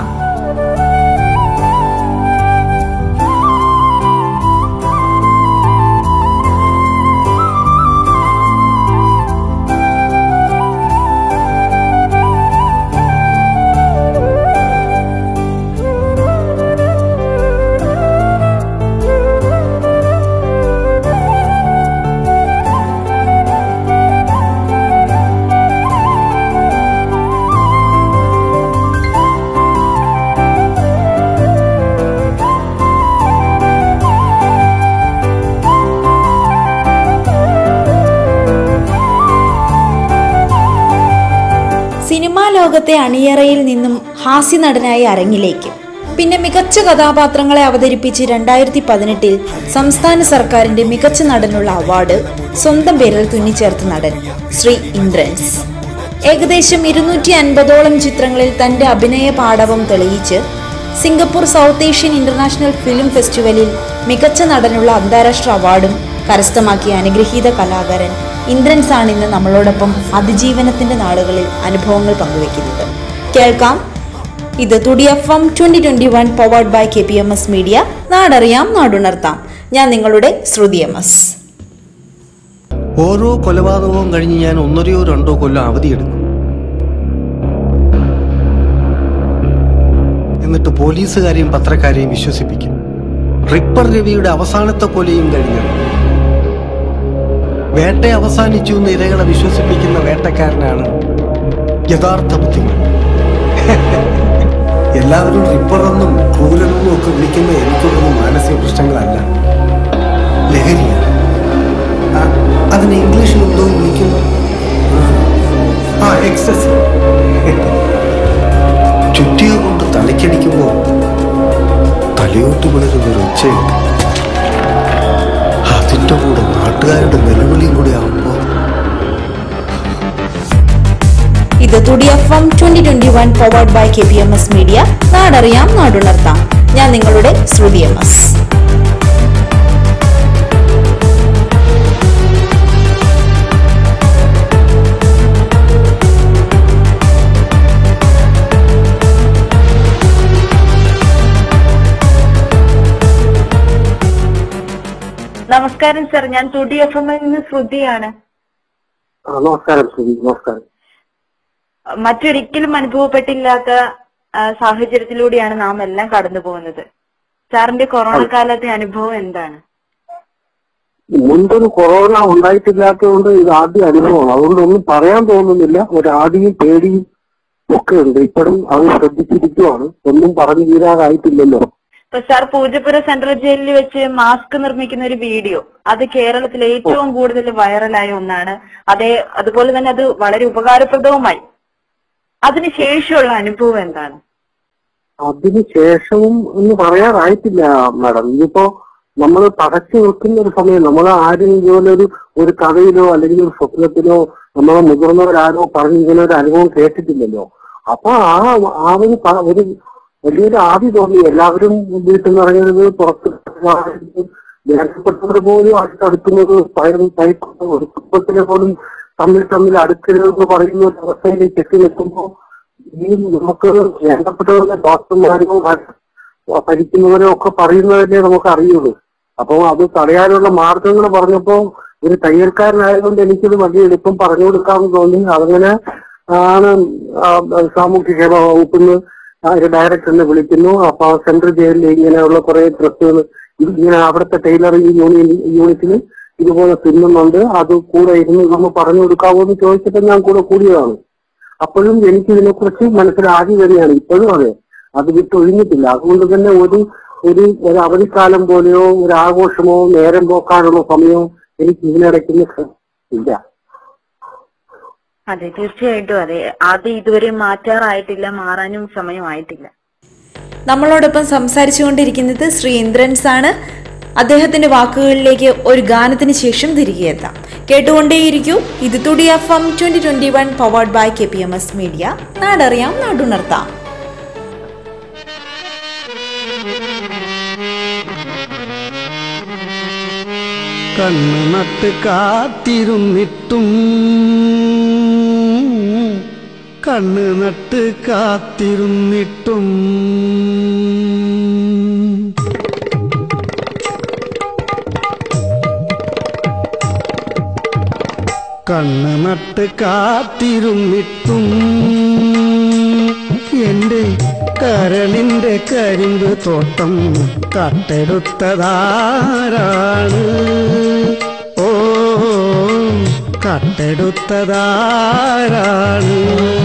സിനിമാ ലോകത്തെ അണിയറയിൽ നിന്നും ഹാസ്യനടനായി അരങ്ങിലേക്ക്, പിന്നെ മികച്ച കഥാപാത്രങ്ങളെ അവതരിപ്പിച്ച് രണ്ടായിരത്തി പതിനെട്ടിൽ സംസ്ഥാന സർക്കാരിന്റെ മികച്ച നടനുള്ള അവാർഡ് സ്വന്തം പേരിൽ തുന്നിച്ചേർത്ത നടൻ ശ്രീ ഇന്ദ്രൻസ്. ഏകദേശം ഇരുന്നൂറ്റി അൻപതോളം ചിത്രങ്ങളിൽ തന്റെ അഭിനയ പാടവം തെളിയിച്ച് Singapore South Asian International Film ഫെസ്റ്റിവലിൽ മികച്ച നടനുള്ള അന്താരാഷ്ട്ര അവാർഡും കരസ്ഥമാക്കിയ അനുഗ്രഹീത കലാകാരൻ ഇന്ദ്രൻസ് ആണ് ഇന്ന് നമ്മളോടൊപ്പം അതിജീവനത്തിന്റെ നാളുകളിൽ അനുഭവങ്ങൾ പങ്കുവെക്കുന്നത്. കേൾക്കാം, ഇത് Thudi F M twenty twenty one powered by K P M S media. നാടറിയാം നാടുണർത്താം. ഞാൻ നിങ്ങളുടെ ശ്രുതി എം എസ്. ഓരോ കൊലപാതകവും കഴിഞ്ഞ് ഞാൻ ഒന്നരയോ രണ്ടോ കൊല്ലം അവധിയെടുക്കും. എന്നിട്ട് പോലീസുകാരെയും പത്രക്കാരെയും വിശ്വസിപ്പിക്കും. റിപ്പർ രവിയുടെ അവസാനത്തെ കൊലയും കഴിഞ്ഞു. വേട്ട അവസാനിച്ചു എന്ന് ഇരകളെ വിശ്വസിപ്പിക്കുന്ന വേട്ടക്കാരനാണ് യഥാർത്ഥ ബുദ്ധിമാൻ. എല്ലാവരും റിപ്പറെന്നും ക്രൂരനെന്നും ഒക്കെ വിളിക്കുന്ന എനിക്കൊന്നും മാനസിക പ്രശ്നങ്ങളല്ല, ലഹരിയാണ്. അതിന് ഇംഗ്ലീഷിൽ എന്തോ വിളിക്കുന്നു, ആ എക്സസ്. ചുറ്റിക കൊണ്ട് തലയ്ക്കടിക്കുമ്പോൾ തലയോട്ട് വിളരുന്നൊരു ഒച്ചയുണ്ട്. അതിൻ്റെ കൂടെ നാട്ടുകാരുടെ നിലവിളിയും കൂടി ആവുമ്പോ ഇത് Thudi F M twenty twenty one powered by K P M S media. നാടറിയാം നാടുണർത്താം. ഞാൻ നിങ്ങളുടെ ശ്രുതി എം എസ്. നമസ്കാരം സർ, ഞാൻ തുടി എഫ് എമ്മിൽ നിന്ന് ശ്രുതിയാണ്. നമസ്കാരം ശ്രീ. നമസ്കാരം. മറ്റൊരിക്കലും അനുഭവപ്പെട്ടില്ലാത്ത സാഹചര്യത്തിലൂടെയാണ് നാം എല്ലാം കടന്നു പോകുന്നത്. സാറിന്റെ കൊറോണ കാലത്തെ അനുഭവം എന്താണ്? മുൻപൊരു കൊറോണ ഉണ്ടായിട്ടില്ലാത്തതുകൊണ്ട് ഇത് ആദ്യ അനുഭവമാണ്. അതുകൊണ്ട് ഒന്നും പറയാൻ തോന്നുന്നില്ല. ഒരു ആദ്യം പേടിയും ഒക്കെ ഉണ്ട്. ഇപ്പോഴും അത് ശ്രദ്ധിച്ചിരിക്കുവാണ്. ഒന്നും പറഞ്ഞു തീരാറായിട്ടില്ലല്ലോ. ഇപ്പൊ സാർ പൂജപ്പുര സെൻട്രൽ ജയിലിൽ വെച്ച് മാസ്ക് നിർമ്മിക്കുന്ന ഒരു വീഡിയോ അത് കേരളത്തിൽ ഏറ്റവും കൂടുതൽ വൈറലായ ഒന്നാണ്. അതേ അതുപോലെ തന്നെ അത് വളരെ ഉപകാരപ്രദവുമായി. അതിനുശേഷമുള്ള അനുഭവം എന്താണ്? അതിനുശേഷവും ഒന്ന് പറയാറായിട്ടില്ല മാഡം. ഇതിപ്പോ നമ്മൾ പടച്ചു നിൽക്കുന്ന ഒരു സമയം, നമ്മൾ ആരും ഇതുപോലെ ഒരു ഒരു കഥയിലോ അല്ലെങ്കിൽ ഒരു സ്വപ്നത്തിലോ നമ്മളെ മുതിർന്നവരാരോ പറഞ്ഞ് ഇങ്ങനെ ഒരു അനുഭവം കേട്ടിട്ടില്ലല്ലോ. അപ്പൊ ആ ആ ഒരു ഒരു വലിയൊരു ആദ്യം തോന്നി. എല്ലാവരും വീട്ടിൽ നിന്ന് ഇറങ്ങുന്നത്, പുറത്ത് വേണ്ടപ്പെട്ടവർ പോലും അടുക്കുന്നത്, ഒരു കുടുംബത്തിലെ പോലും തമ്മിൽ തമ്മിൽ അടുക്കരുതെന്ന് പറയുന്ന ഒരു അവസ്ഥയിലേക്ക് എത്തി നിൽക്കുമ്പോ ഈ നമുക്ക് വേണ്ടപ്പെട്ടവരുടെ ഡോക്ടർമാരോ ഭരിക്കുന്നവരോ ഒക്കെ പറയുന്നതല്ലേ നമുക്ക് അറിയുള്ളൂ. അപ്പൊ അത് തടയാനുള്ള മാർഗങ്ങൾ പറഞ്ഞപ്പോ ഒരു തയ്യൽക്കാരനായതുകൊണ്ട് എനിക്കിത് വലിയ എളുപ്പം പറഞ്ഞു കൊടുക്കാമെന്ന് തോന്നി. അതങ്ങനെ ആണ് സാമൂഹ്യക്ഷേമ വകുപ്പിന്ന് ഒരു ഡയറക്ടറിനെ വിളിക്കുന്നു. അപ്പൊ സെൻട്രൽ ജയിലിൽ ഇങ്ങനെയുള്ള കുറെ ഡ്രസ്സുകൾ ഇങ്ങനെ അവിടുത്തെ ടൈലറിംഗ് യൂണിയൻ യൂണിറ്റിന് ഇതുപോലെ തിന്നുന്നുണ്ട്, അത് കൂടെ ഇരുന്ന് നമ്മൾ പറഞ്ഞു കൊടുക്കാവോ എന്ന് ചോദിച്ചിട്ട് ഞാൻ കൂടെ കൂടിയതാണ്. അപ്പോഴും എനിക്ക് ഇതിനെക്കുറിച്ച് മനസ്സിലാകി വരികയാണ്. ഇപ്പോഴും അതെ, അത് വിട്ടൊഴിഞ്ഞിട്ടില്ല. അതുകൊണ്ട് തന്നെ ഒരു ഒരു ഒരു അവധിക്കാലം പോലെയോ ഒരു ആഘോഷമോ നേരം പോക്കാനുള്ള സമയമോ എനിക്ക് ഇതിനിടയ്ക്ക് ഇല്ല. അതെ, തീർച്ചയായിട്ടും അതെ. അത് ഇതുവരെ മാറ്റാറായിട്ടില്ല, മാറാനും സമയമായിട്ടില്ല. നമ്മളോടൊപ്പം സംസാരിച്ചുകൊണ്ടിരിക്കുന്നത് ശ്രീ ഇന്ദ്രൻസ് ആണ്. അദ്ദേഹത്തിന്റെ വാക്കുകളിലേക്ക് ഒരു ഗാനത്തിന് ശേഷം തിരികെ എത്താം. കേട്ടുകൊണ്ടേയിരിക്കൂ. ഇത് Thudi F M twenty twenty one powered by K P M S media. നാടറിയാം, നാടുണർത്താം. കണ്ണു നട്ട് കാത്തിരുന്നിട്ടും കണ്ണ് നട്ട് കാത്തിരുന്നിട്ടും കണ്ണ് നട്ട് കാത്തിരുന്നിട്ടും എന്റെ കരളിന്റെ കരിമ്പ് തോട്ടം കട്ടെടുത്തതാരാണ്? ഓ, കട്ടെടുത്തതാരാണ്?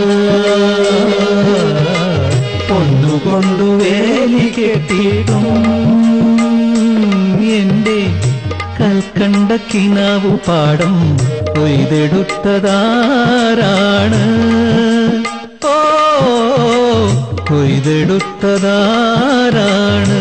പൊന്നുകൊണ്ടു വേലി കെട്ടിയിടും എന്റെ കൽക്കണ്ട കിനാവു പാടം കൊയ്തെടുത്തതാരാണ്? ഓ, കൊയ്തെടുത്തതാരാണ്?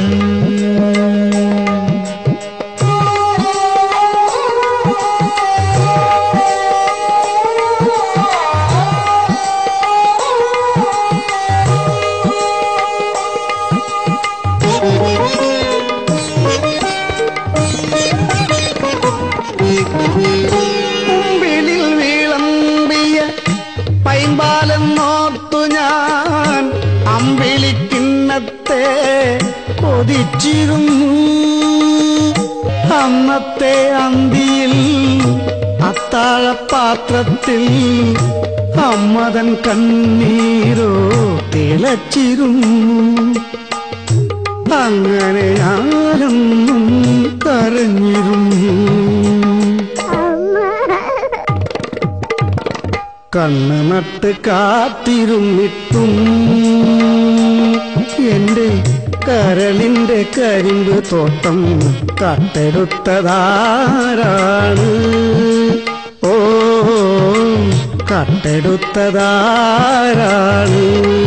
മുമ്പിലിൽ വിളമ്പിയ പൈമ്പാലം നോർത്തു ഞാൻ അമ്പിളിക്കിണ്ണത്തെ കൊതിച്ചിരുന്നു. അന്നത്തെ അന്തിയിൽ അത്താഴപാത്രത്തിൽ അമ്മതൻ കണ്ണീരോ തിളച്ചിരുന്നു. അങ്ങനെ ഞാനെന്നും കരഞ്ഞിരുന്നു. കണ്ണ് നട്ട് കാത്തിരുന്നിട്ടും എന്റെ കരളിന്റെ കരിമ്പ് തോട്ടം കട്ടെടുത്തതാരാണ്? ഓ, കട്ടെടുത്തതാരാണ്?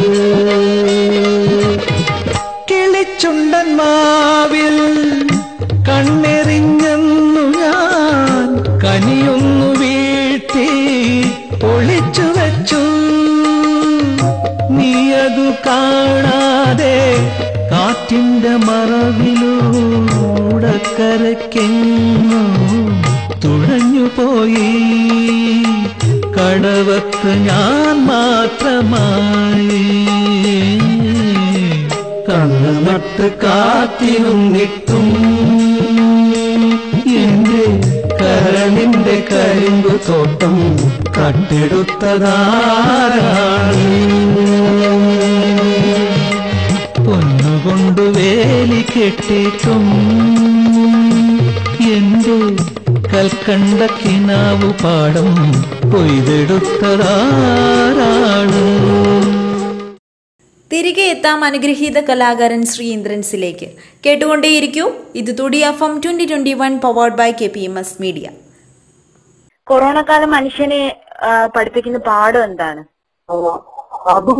കിളിച്ചുണ്ടൻ മാവിൽ കണ്ണെറിഞ്ഞെന്നു ഞാൻ കനിയൊന്നു വീഴ്ത്തി ഒളിച്ചു വെച്ചു. നീയതു കാണാതെ കാറ്റിന്റെ മറവിലൂടെ കരയ്ക്കെങ്ങോ തുഴഞ്ഞുപോയി. കടവത്ത് ഞാൻ മാത്രമായി. കണ്ണ് നട്ട് കാത്തിരുന്നിട്ടും എന്റെ കരളിന്റെ കരിമ്പ് തോട്ടം കട്ടെടുത്തതാരാണ്? പൊന്നുകൊണ്ടു വേലി കെട്ടിട്ടും എന്റെ കൽക്കണ്ട കിനാവു പാടം കൊയ്തെടുത്തതാരാണ്? തിരികെ എത്താം അനുഗ്രഹീത കലാകാരൻ ശ്രീ ഇന്ദ്രൻസിലേക്ക്. കേട്ടുകൊണ്ടേയിരിക്കൂ. ഇത് Thudi F M twenty twenty one powered by K P M S media. Corona കാലം മനുഷ്യനെ പഠിപ്പിക്കുന്ന പാഠം എന്താണ്? അതും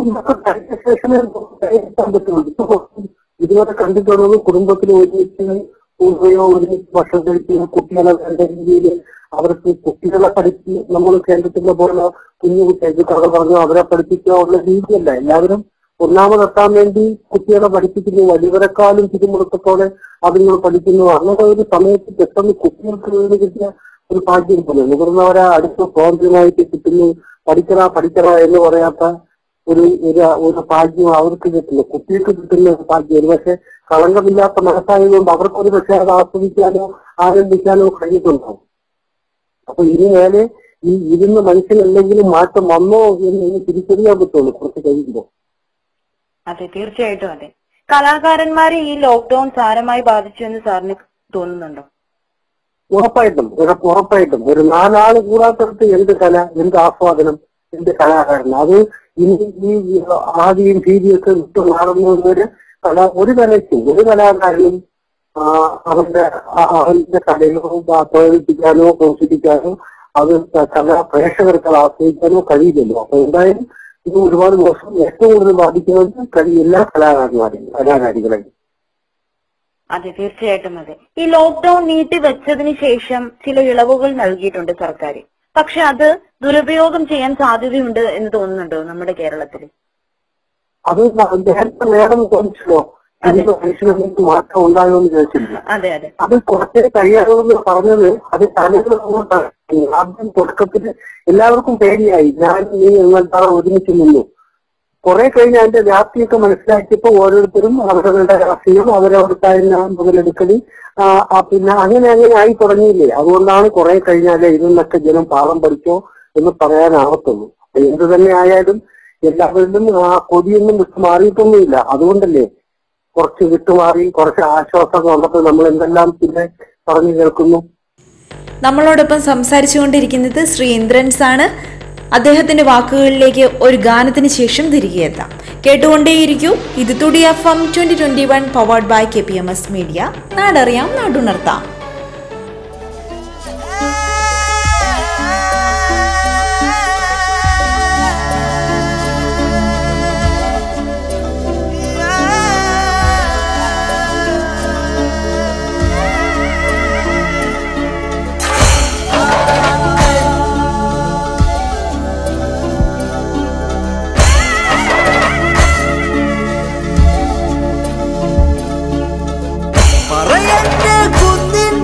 ഇതുവരെ കണ്ടിട്ടുള്ളത് കുടുംബത്തിൽ ഒരുമിച്ച് കൂടുകയോ ഒരുമിച്ച് ഭക്ഷണം കഴിക്കുകയോ കുട്ടികളെ വേണ്ട രീതിയിൽ അവർക്ക് കുട്ടികളെ പഠിച്ച് നമ്മൾ കേന്ദ്രത്തിന്റെ പോലെ കുഞ്ഞു കുട്ടികൾക്ക് കഥ പറഞ്ഞു അവരെ പഠിപ്പിക്കുക ഉള്ള രീതിയല്ല. എല്ലാവരും ഒന്നാമതെത്താൻ വേണ്ടി കുട്ടികളെ പഠിപ്പിക്കുന്നു. വലിയവരെക്കാളും തിരുമുറുക്കത്തോടെ അതുങ്ങൾ പഠിക്കുന്നു. അങ്ങനെ ഒരു സമയത്ത് പെട്ടെന്ന് കുട്ടികൾക്ക് വേണ്ടി കിട്ടിയ ഒരു ഭാഗ്യം പോലെ മുതിർന്നവരെ അടുത്ത് സ്വാതന്ത്ര്യമായിട്ട് കിട്ടുന്നു. പഠിക്കറ പഠിക്കറ എന്ന് പറയാത്ത ഒരു ഒരു ഭാഗ്യം അവർക്ക് കിട്ടുന്നു. കുട്ടികൾക്ക് കിട്ടുന്ന ഒരു ഭാഗ്യം. ഒരു പക്ഷെ കളങ്കമില്ലാത്ത മനസ്സായതുകൊണ്ട് അവർക്കൊരു പക്ഷെ അത് ആസ്വദിക്കാനോ ആനന്ദിക്കാനോ കഴിഞ്ഞിട്ടുണ്ടാവും. അപ്പൊ ഇനി മേലെ ഈ ഇരുന്ന് മനുഷ്യനെന്തെങ്കിലും മാറ്റം വന്നോ എന്ന് തിരിച്ചറിയാൻ പറ്റുള്ളൂ കുറച്ച് കഴിയുമ്പോൾ. അതെ, തീർച്ചയായിട്ടും അതെ. കലാകാരന്മാരെ ഈ ലോക്ക്ഡൌൺ സാരമായി ബാധിച്ചു എന്ന് സാറിന് തോന്നുന്നുണ്ടോ? ഉറപ്പായിട്ടും ഉറപ്പായിട്ടും ഒരു നാലാള് കൂടാത്തടത്ത് എന്ത് കല, എന്ത് ആസ്വാദനം, എന്ത് കലാകാരൻ. അത് ഇനി ഈ ആദ്യം ഭീതിയൊക്കെ വിട്ടു മാറുന്നവര് കല ഒരു കലയ്ക്കും ഒരു കലാകാരനും അവന്റെ അവന്റെ കലയോ പ്രകടിപ്പിക്കാനോ പ്രോത്സാഹിപ്പിക്കാനോ അത് കല പ്രേക്ഷകർക്ക് ആസ്വദിക്കാനോ കഴിയില്ലല്ലോ. അപ്പൊ എന്തായാലും ഇത് ഒരുപാട് ദിവസം ഏറ്റവും കൂടുതൽ ബാധിക്കുന്നത് കഴിയില്ല കലാകാരന്മാരെയും കലാകാരികളെയും. അതെ, തീർച്ചയായിട്ടും അതെ. ഈ ലോക്ക്ഡൌൺ നീട്ടി വെച്ചതിന് ശേഷം ചില ഇളവുകൾ നൽകിയിട്ടുണ്ട് സർക്കാർ. പക്ഷെ അത് ദുരുപയോഗം ചെയ്യാൻ സാധ്യതയുണ്ട് എന്ന് തോന്നുന്നുണ്ടോ നമ്മുടെ കേരളത്തിൽ? അത് നേരത്തെ നേരം ചോദിച്ചല്ലോ, ഇതിന് മനുഷ്യനിലേക്ക് മാറ്റം ഉണ്ടായോ എന്ന് ചോദിച്ചില്ല. അതെ അതെ അത് കുറച്ചേ കഴിയാമെന്ന് പറഞ്ഞത് അത് തലമുറ ആദ്യം തുടക്കത്തിൽ എല്ലാവർക്കും പേടിയായി. ഞാൻ നീ എങ്ങോട്ടാണ് ഒരുമിച്ച് നിന്നു. കുറെ കഴിഞ്ഞ് അതിന്റെ വ്യാപ്തിയൊക്കെ മനസ്സിലാക്കിയപ്പോ ഓരോരുത്തരും അവരവരുടെ രാഷ്ട്രീയം അവരവരുടെ മുതലെടുക്കല് പിന്നെ അങ്ങനെ അങ്ങനെ ആയി തുടങ്ങിയില്ലേ. അതുകൊണ്ടാണ് കുറെ കഴിഞ്ഞാലേ ഇതിന്നൊക്കെ ജനം പാഠം പഠിച്ചോ എന്ന് പറയാനാവത്തുള്ളൂ. എന്ത് തന്നെ ആയാലും എല്ലാവരിലും ആ കൊതിയൊന്നും വിട്ടു മാറിയിട്ടൊന്നുമില്ല. അതുകൊണ്ടല്ലേ കുറച്ച് വിട്ടുമാറി കുറച്ച് ആശ്വാസം വന്നപ്പോൾ നമ്മൾ എന്തെല്ലാം പിന്നെ പറഞ്ഞു കേൾക്കുന്നു. നമ്മളോടൊപ്പം സംസാരിച്ചുകൊണ്ടിരിക്കുന്നത് ശ്രീ ഇന്ദ്രൻസ് ആണ്. അദ്ദേഹത്തിന്റെ വാക്കുകളിലേക്ക് ഒരു ഗാനത്തിന് ശേഷം തിരികെ എത്താം. കേട്ടുകൊണ്ടേയിരിക്കൂ. ഇത് Thudi F M twenty twenty one powered by K P M S media. നാടറിയാം, നാടുണർത്താം. പറയന്റെ കുന്നിൻ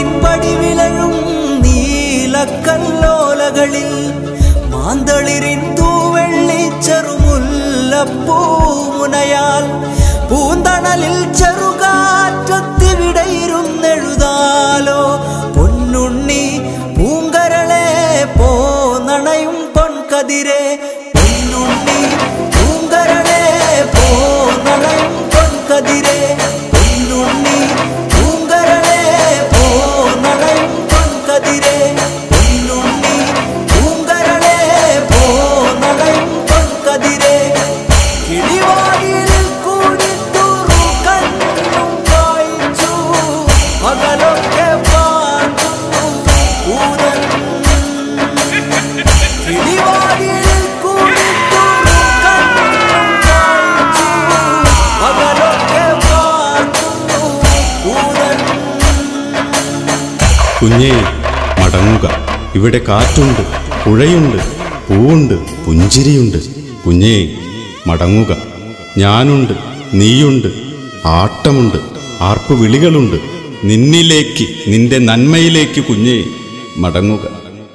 വടിവിലഴും നീലക്കല്ലോലകളിൽ മാന്തളിരിൻ തൂവെള്ളി ചെറുമുല്ലപ്പൂമുനയാൽ പൂന്തണലിൽ ചെറുകാറ്റത്തിവിടെയിരുന്നെഴുതാലോ പൊന്നുണ്ണി പൂങ്കരളെ പോന്നണയും പൊൻകതിരെ പൊന്നുണ്ണി പൂങ്കരളെ പോന്നണയും പൊൻകതിരെ പൊന്നുണ്ണി പൂങ്കരളെ പോന്നണയും പൊൻകതിരെ പൊന്നുണ്ണി പൂങ്കരളെ പോന്നണയും പൊൻകതിരെ കിളിവായിൽ കൂടി തുറുകണ്ണും വായിച്ചു പകലൊക്കെ പാടുന്നു ഊതൻ കിളിവായിൽ കൂടി തുറുകണ്ണും വായിച്ചു പകലൊക്കെ പാടുന്നു ഊതൻ. കുഞ്ഞേ മടങ്ങുക, ഇവിടെ കാറ്റുണ്ട്, പുഴയുണ്ട്, പൂവുണ്ട്, പുഞ്ചിരിയുണ്ട്. കുഞ്ഞേ മടങ്ങുക, ഞാനുണ്ട്, നീയുണ്ട്, ആട്ടമുണ്ട്, ആർപ്പുവിളികളുണ്ട്. നിന്നിലേക്ക്, നിന്റെ നന്മയിലേക്ക് കുഞ്ഞേ മടങ്ങുക.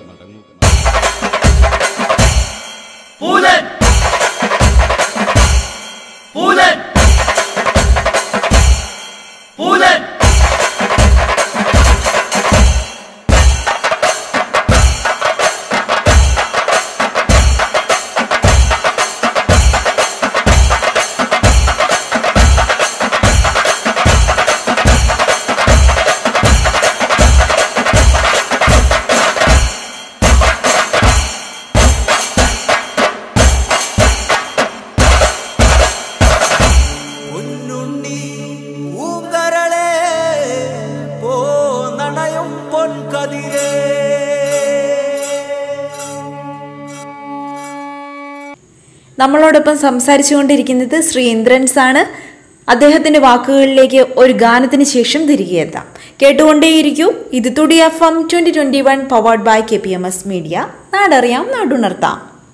നമ്മളോടൊപ്പം സംസാരിച്ചുകൊണ്ടിരിക്കുന്നത് ശ്രീ ഇന്ദ്രൻസ് ആണ്. അദ്ദേഹത്തിന്റെ വാക്കുകളിലേക്ക് ഒരു ഗാനത്തിന് ശേഷം തിരികെ എത്താം. കേട്ടുകൊണ്ടേയിരിക്കൂ. ഇത് Thudi F M twenty twenty one powered by K P M S media. നാടറിയാം, നാടുണർത്താം.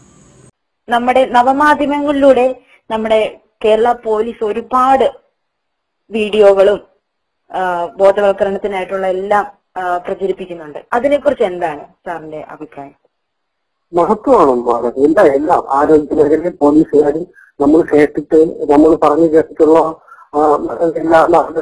നമ്മുടെ നവമാധ്യമങ്ങളിലൂടെ നമ്മുടെ കേരള പോലീസ് ഒരുപാട് വീഡിയോകളും ബോധവൽക്കരണത്തിനായിട്ടുള്ള എല്ലാം പ്രചരിപ്പിക്കുന്നുണ്ട്. അതിനെക്കുറിച്ച് എന്താണ് സാറിന്റെ അഭിപ്രായം? മഹത്വമാണ് എല്ലാ എല്ലാം ആരോഗ്യ മേഖലയിൽ പോലീസുകാരും നമ്മൾ കേട്ടിട്ട് നമ്മൾ പറഞ്ഞു കേട്ടിട്ടുള്ള എല്ലാ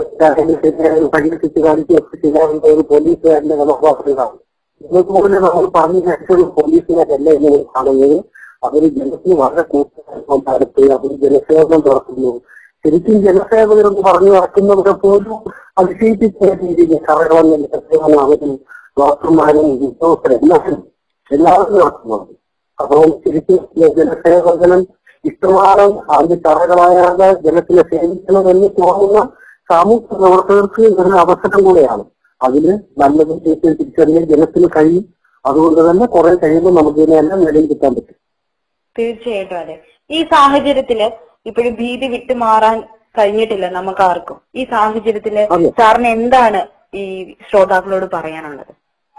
പരിഹരിച്ച് കാണിക്കുകയൊക്കെ ചെയ്യാനുള്ള ഒരു പോലീസുകാരന്റെ മനോഭാവത്തിലാണ്. ഇതുപോലെ നമ്മൾ പറഞ്ഞു കേട്ടിട്ടുള്ള പോലീസുകാരല്ല എന്ന് കാണുന്നത് അവര് ജനത്തിന് വളരെ കൂട്ടുകാരം നടത്തി അവർ ജനസേവനം നടത്തുന്നു. ശരിക്കും ജനസേവകരെന്ന് പറഞ്ഞു നടക്കുന്നവരെ പോലും അതിശയിപ്പിച്ച രീതിയിൽ കറകളെന്ന ജനസേവനം അവരും ഡോക്ടർമാരും ഉദ്യോഗസ്ഥരും എല്ലാവരും എല്ലാവരും നടത്തുന്നുണ്ട്. അപ്പോൾ ശരിക്കും ജനസേവകനും ഇഷ്ടമാണ് അതിന്റെ കറകളായാതെ ജനത്തിനെ സേവിക്കണമെന്ന് തോന്നുന്ന സാമൂഹ്യ പ്രവർത്തകർക്ക് ഒരു അവസരം കൂടെയാണ്. അതിന് നല്ലതും ചീത്തയും തിരിച്ചറിയാൻ ജനത്തിന് കഴിയും. അതുകൊണ്ട് തന്നെ കുറെ കഴിയുമ്പോൾ നമുക്ക് ഇതിനെല്ലാം നിലയിൽ കിട്ടാൻ പറ്റും. തീർച്ചയായിട്ടും അതെ. ഈ സാഹചര്യത്തില് ഇപ്പോഴും ഭീതി വിട്ടുമാറാൻ കഴിഞ്ഞിട്ടില്ല നമുക്ക് ആർക്കും. ഈ സാഹചര്യത്തില് സാറിന് എന്താണ് ഈ ശ്രോതാക്കളോട് പറയാനുള്ളത്?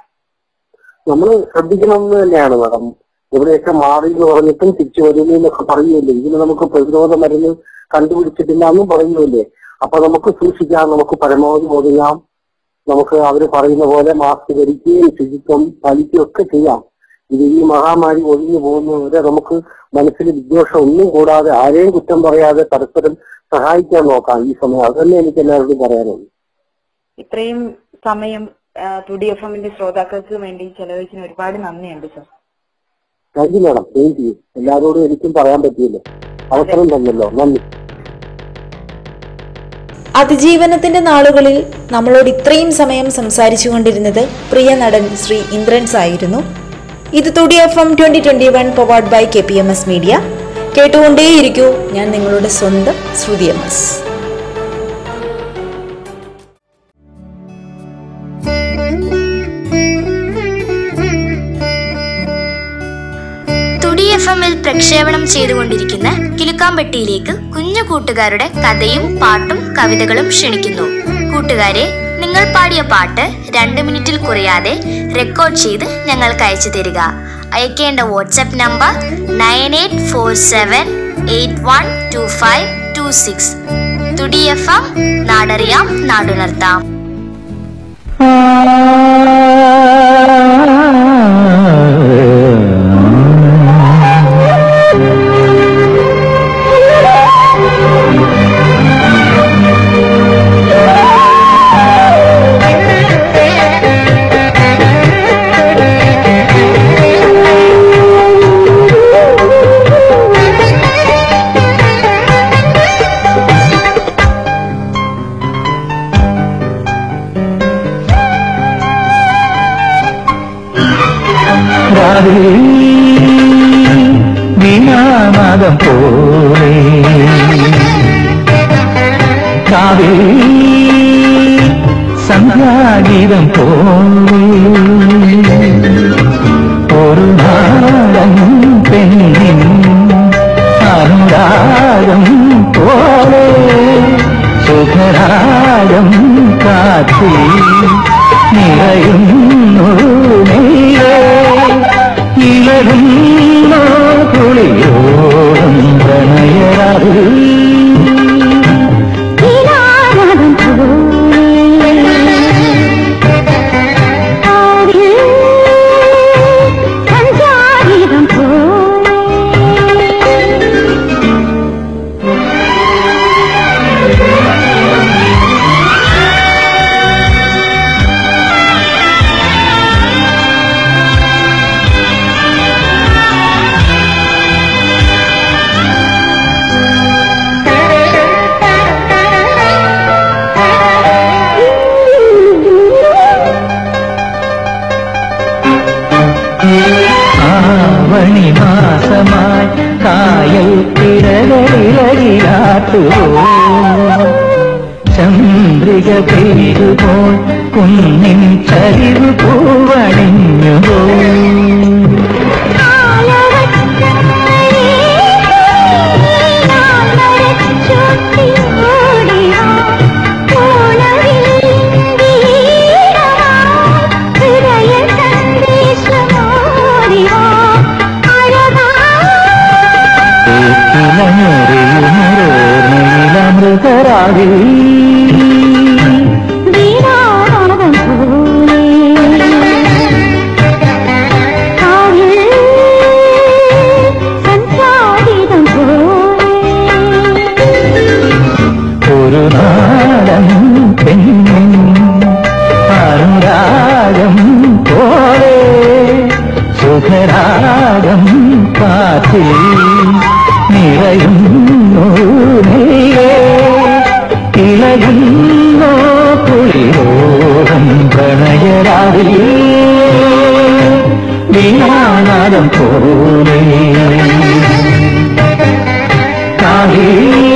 നമ്മൾ ശ്രദ്ധിക്കണമെന്ന് തന്നെയാണ് മാഡം. ഇവിടെയൊക്കെ മാറി എന്ന് പറഞ്ഞിട്ടും തിരിച്ചു വരുന്നു എന്നൊക്കെ പറയുമല്ലേ. ഇതിന് നമുക്ക് പ്രതിരോധ മരുന്ന് കണ്ടുപിടിച്ചിട്ടില്ല എന്നും പറയുമല്ലേ. അപ്പൊ നമുക്ക് സൂക്ഷിക്കാം, നമുക്ക് പരമാവധി ഒതുങ്ങാം, നമുക്ക് അവര് പറയുന്ന പോലെ മാസ്ക് ധരിക്കുകയും ശുചിത്വം പാലിക്കുകയും ഒക്കെ ചെയ്യാം. ഇത് ഈ മഹാമാരി ഒഴിഞ്ഞു പോകുന്നവരെ നമുക്ക് മനസ്സിൽ വിദ്വേഷം ഒന്നും കൂടാതെ ആരെയും കുറ്റം പറയാതെ പരസ്പരം സഹായിക്കാൻ നോക്കാം ഈ സമയം. അത് തന്നെ എനിക്ക് എല്ലാവരോടും പറയാനുള്ളൂ. ഇത്രയും സമയം തുടി എഫ് എമ്മിന്റെ ശ്രോതാക്കൾക്ക് വേണ്ടി ചെലവഴിച്ചതിന് ഒരുപാട് നന്ദിയുണ്ട് sir. Thank you madam. Thank you. എല്ലാവരോടും എനിക്കും പറയാൻ പറ്റിയല്ലോ, അവസരം തന്നല്ലോ. നന്ദി. അതിജീവനത്തിന്റെ നാളുകളിൽ നമ്മളോട് ഇത്രയും സമയം സംസാരിച്ചു കൊണ്ടിരുന്നത് പ്രിയ നടൻ ശ്രീ ഇന്ദ്രൻസ് ആയിരുന്നു. ഇത് Thudi F M twenty twenty one powered by K P M S media. കേട്ടുകൊണ്ടേയിരിക്കൂ. ഞാൻ നിങ്ങളുടെ സ്വന്തം Shruthi M S. Thudi F എമ്മിൽ പ്രക്ഷേപണം ചെയ്തുകൊണ്ടിരിക്കുന്ന കിലുക്കാമ്പട്ടിയിലേക്ക് കുഞ്ഞു കൂട്ടുകാരുടെ കഥയും പാട്ടും കവിതകളും ക്ഷണിക്കുന്നു. കൂട്ടുകാരെ, നിങ്ങൾ പാടിയ പാട്ട് രണ്ട് മിനിറ്റിൽ കുറയാതെ റെക്കോർഡ് ചെയ്ത് ഞങ്ങൾക്ക് അയച്ചു തരിക. അയക്കേണ്ട WhatsApp number nine eight four seven eight one two five two six. Thudi F M, നാടറിയാം നാടുണർത്താം. വീണാനാദം പോലെ കാവേ സന്ധ്യാഗീതം പോലെ ഒരു നാടൻ പെണ്ണിൻ അനുരാഗം പോലെ സുഖരാഗം കാത്തി നിറയുന്നു നീരേ ഇളകുന്നു കുളിയോടും പ്രണയരാത് മാസമായി കായൽ തിരകളിലകിലാട്ടുവോ ചന്ദ്രിക പെയ്തുപോൾ കുന്നിൻ ചരിവ് പൂവണിഞ്ഞുവോ മൃഗരാവി ഒരു നാടൻ പെണ്ണും അനുരാഗം പോലെ സുഖരാഗം കാത്തി നിറയുന്നു നീരേ ഇളകുന്നു കുളിരോടും പ്രണയരാവിൽ വീണാനാദം പോലെ കാവേ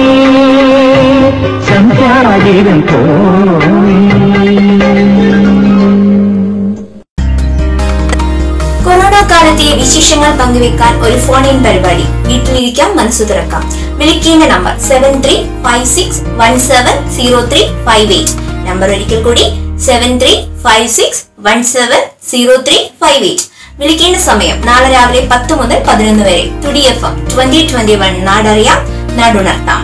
സന്ധ്യാഗീതം പോലെ. കൊറോണ കാലത്തെ വിശേഷങ്ങൾ പങ്കുവെക്കാൻ ഒരു ഫോൺ ഇൻ പരിപാടി. വീട്ടിലിരിക്കാം, മനസ്സു തുറക്കാം. വിളിക്കേണ്ട number seven three five six one seven zero three five eight. Number ഒരിക്കൽ കൂടി seven three five six one seven zero three five eight. വിളിക്കേണ്ട സമയം നാളെ രാവിലെ പത്ത് മുതൽ പതിനൊന്ന് വരെ. Thudi F M twenty twenty one നാടറിയാം, നാടുണർത്താം.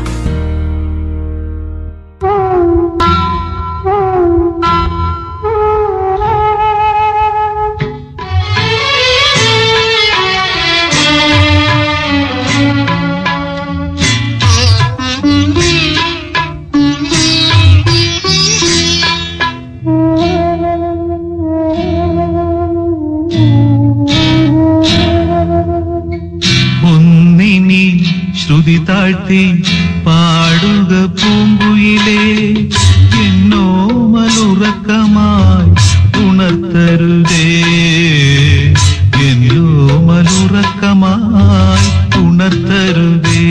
ശ്രുതി താഴ്ത്തി പാടുക പൂങ്കുയിലേ, എന്നോ മലുറക്കമായി ഉണർത്തരുതേ, എന്നോ മലുറക്കമായി ഉണർത്തരുതേ.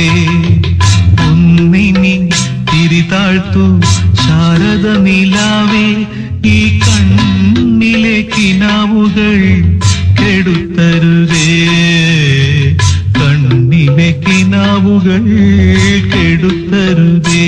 ഒന്നിനി തിരി താഴ്ത്തു ശാരദ നിലാവേ, ഈ കണ്ണിലെ കിനാവുകൾ കെടുത്തരുതേ, കണ്ണിലെ കിനാവുകൾ കെടുത്തരുതേ.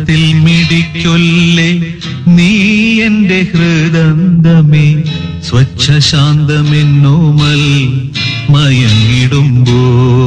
ഉച്ചത്തിൽ മിടിക്കൊല്ലേ നീ എന്റെ ഹൃദന്തമേ സ്വച്ഛ ശാന്തമെന്നോമൽ മയങ്ങിടുമ്പോ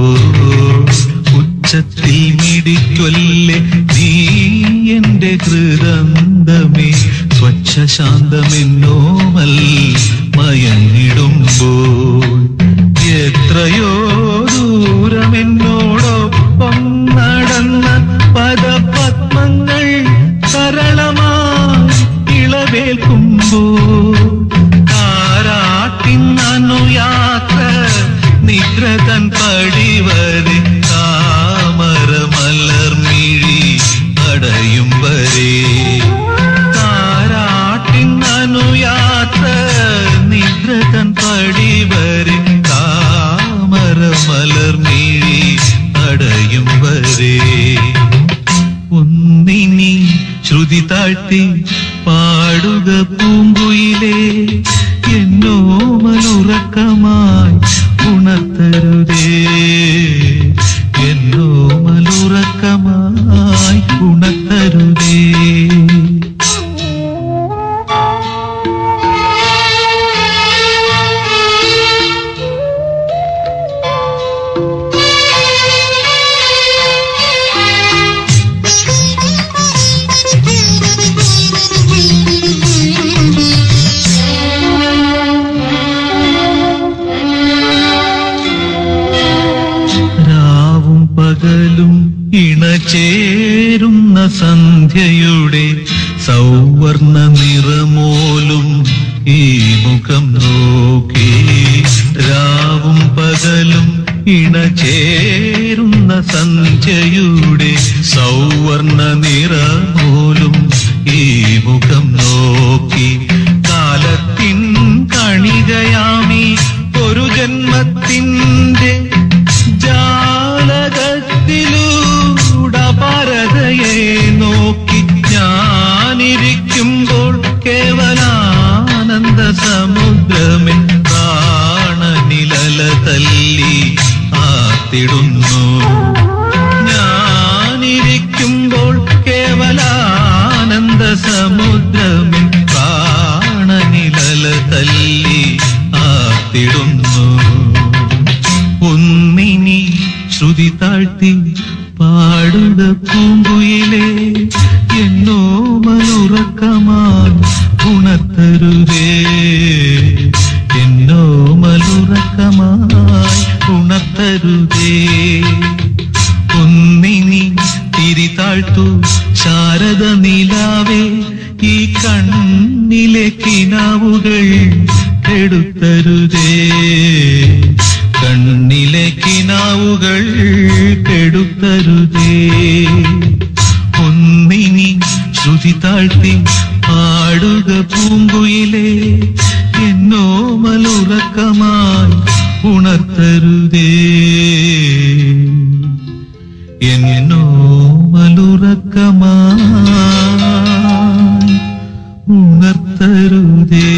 ഉച്ചത്തിൽ മിടിക്കൊല്ലേ നീ എന്റെ ഹൃദന്തമേ സ്വച്ഛ ശാന്തമെന്നോമൽ മയങ്ങിടുമ്പോൾ എത്രയോ ദൂരമെന്നോടൊപ്പം നടന്ന പദപത്മങ്ങൾ സരളമായി ഇളവേൽക്കുമ്പോൾ താരാട്ടിന്നു യാത്ര നിദ്ര തൻ പടിവരെ താമര മലർമിഴി അടയും വരെ താരാട്ടിന്നു യാത്ര നിദ്ര തൻ പടിവരെ താമര മലർമിഴി അടയും വരെ ഒന്നിനി ശ്രുതി താഴ്ത്തി പാടുക പൂങ്കുയിലേ എന്നോമലുറക്കമായി ഉണർത്തരുതേ എന്നോമലുറക്കമായി ഉണർത്തരുതേ ചേരുന്ന സന്ധ്യയുടെ സൗവർണ നിറമോലും ഈ മുഖം നോക്കി രാവും പകലും ഇണചേരുന്ന സന്ധ്യയുടെ സൗവർണ നിറമോലും ഈ മുഖം നോക്കി കാലത്തിൻ കണികയാമി ഒരു ജന്മത്തിൻ്റെ ജാലകത്തിലൂടപരതയെ നോക്കി ഞാനിരിക്കുമ്പോൾ കേവലാനന്ദ സമുദ്രമേ പ്രാണനിലല തല്ലി ആത്തിടുന്നു ഞാനിരിക്കുമ്പോൾ കേവലാനന്ദ സമുദ്രമേ പ്രാണനിലല തല്ലി ആത്തിടുന്നു ഒന്നിനി ശ്രുതി താഴ്ത്തി പാടുക പൂങ്കുയിലേ എന്നോമലുറക്കമായി ഉണർത്തരുതേ എന്നോമലുറക്കമായി ഉണർത്തരുതേ ഒന്നിനി തിരി താഴ്ത്തു ശാരദ നിലാവേ ഈ കണ്ണിലെ കിനാവുകൾ എടുത്തരുതേ കണ്ണിലെ കിനാവുകൾ കെടുത്തരുതേ ഒന്നിനി ശ്രുതി താഴ്ത്തി പാടുക പൂങ്കുയിലേ എന്നോമലുറക്കമായി ഉണർത്തരുതേ എന്നോമലുറക്കമായി ഉണർത്തരുതേ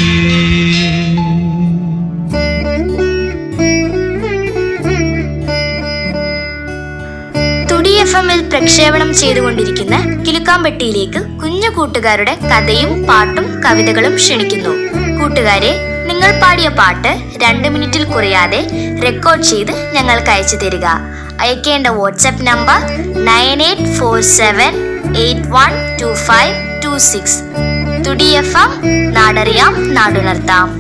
എഫ് എമ്മിൽ പ്രക്ഷേപണം ചെയ്തുകൊണ്ടിരിക്കുന്ന കിലുക്കാമ്പെട്ടിയിലേക്ക് കുഞ്ഞു കൂട്ടുകാരുടെ കഥയും പാട്ടും കവിതകളും ക്ഷണിക്കുന്നു. കൂട്ടുകാരെ, നിങ്ങൾ പാടിയ പാട്ട് രണ്ട് മിനിറ്റിൽ കുറയാതെ റെക്കോർഡ് ചെയ്ത് ഞങ്ങൾക്ക് അയച്ചു തരിക. അയക്കേണ്ട WhatsApp number nine eight four seven eight one two five two six. Thudi F M, നാടറിയാം നാടുണർത്താം.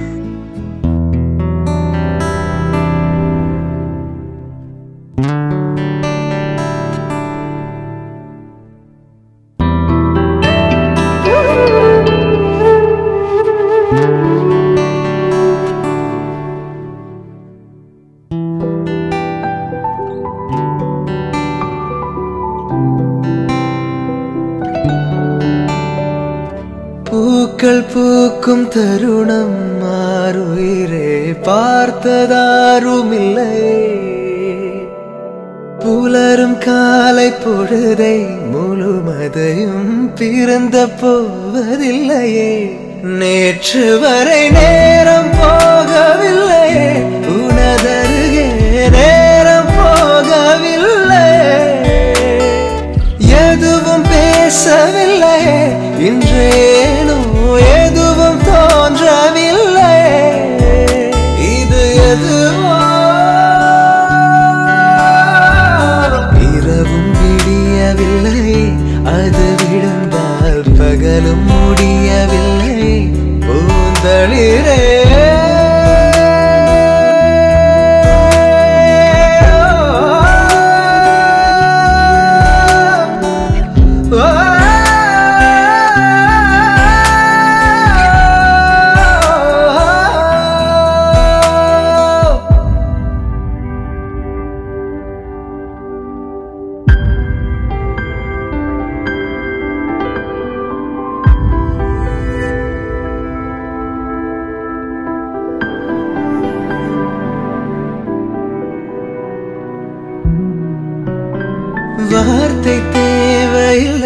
പൂക്കൾ പൂക്കും തരുണം മാറുയിരേ பார்த்ததாருமில்லை புலரும் காலை பொழுதை முழுமதையும் பிறந்த போவதில்லையே நேற்று வரை நேரம் போகவில்லையே உனதருகே நேரம் போகவில்லை எதுவும் பேச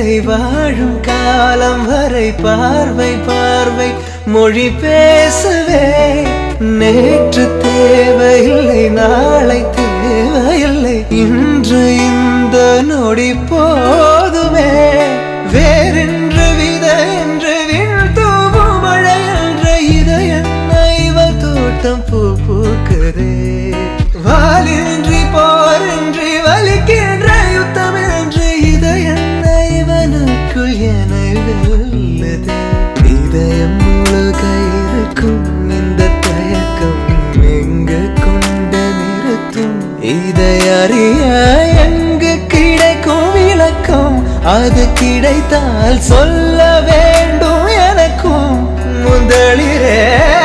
வரை வாழும் காலம் வரை பார்வை பார்வை மொழி பேசவே நேற்று தேவையில்லை நாளை தேவையில்லை இன்று இந்த நொடி போதுமே வேறென்று வித என்று விழ் தூவும் மழை என்ற இதயன்ன இவர் தோட்டம் பூ பூக்குதே வாலின்றி போரின்றி வலிக்கின்ற யுத்தம் என்று இதயன்ன இவனுக்குள் என வெல்லுதே இதயம் முழுக இருக்கும் இந்த தயக்கம் எங்கு கொண்டு நிறுத்தும் இதை அறிய எங்கு கிடைக்கும் விளக்கம் அது கிடைத்தால் சொல்ல வேண்டும் எனக்கும் முதலிரே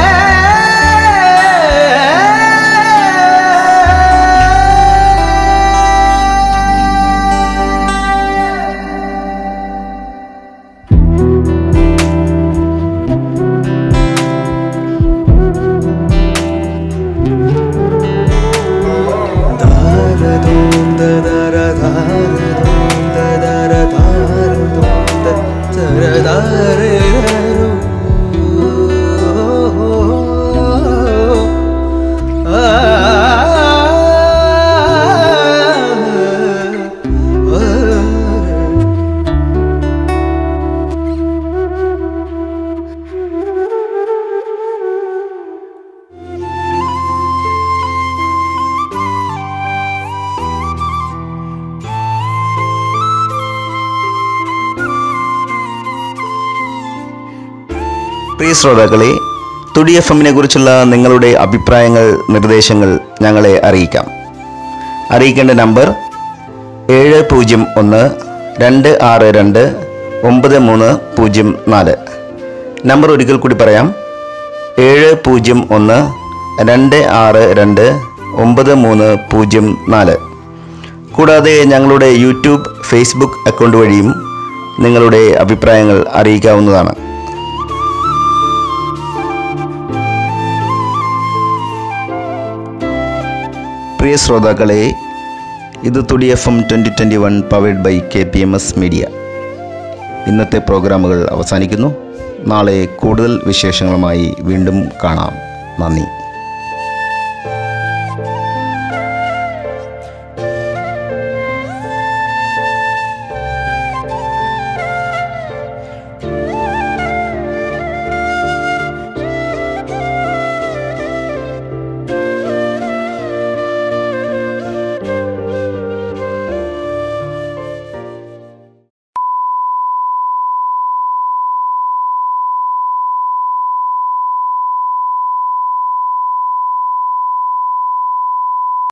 പ്രിയ ശ്രോതാക്കളെ, തുടി എഫ് എമ്മിനെ കുറിച്ചുള്ള നിങ്ങളുടെ അഭിപ്രായങ്ങൾ നിർദ്ദേശങ്ങൾ ഞങ്ങളെ അറിയിക്കാം. അറിയിക്കേണ്ട നമ്പർ ഏഴ് പൂജ്യം ഒന്ന് രണ്ട് ആറ് രണ്ട് ഒമ്പത് മൂന്ന് പൂജ്യം നാല്. നമ്പർ ഒരിക്കൽ കൂടി പറയാം, ഏഴ് പൂജ്യം ഒന്ന് രണ്ട് ആറ് രണ്ട് ഒമ്പത് മൂന്ന് പൂജ്യം നാല്. കൂടാതെ ഞങ്ങളുടെ യൂട്യൂബ്, ഫേസ്ബുക്ക് അക്കൗണ്ട് വഴിയും നിങ്ങളുടെ അഭിപ്രായങ്ങൾ അറിയിക്കാവുന്നതാണ്. പ്രിയ ശ്രോതാക്കളെ, ഇത് Thudi F M twenty twenty one powered by K P M S media. ഇന്നത്തെ പ്രോഗ്രാമുകൾ അവസാനിക്കുന്നു. നാളെ കൂടുതൽ വിശേഷങ്ങളുമായി വീണ്ടും കാണാം. നന്ദി.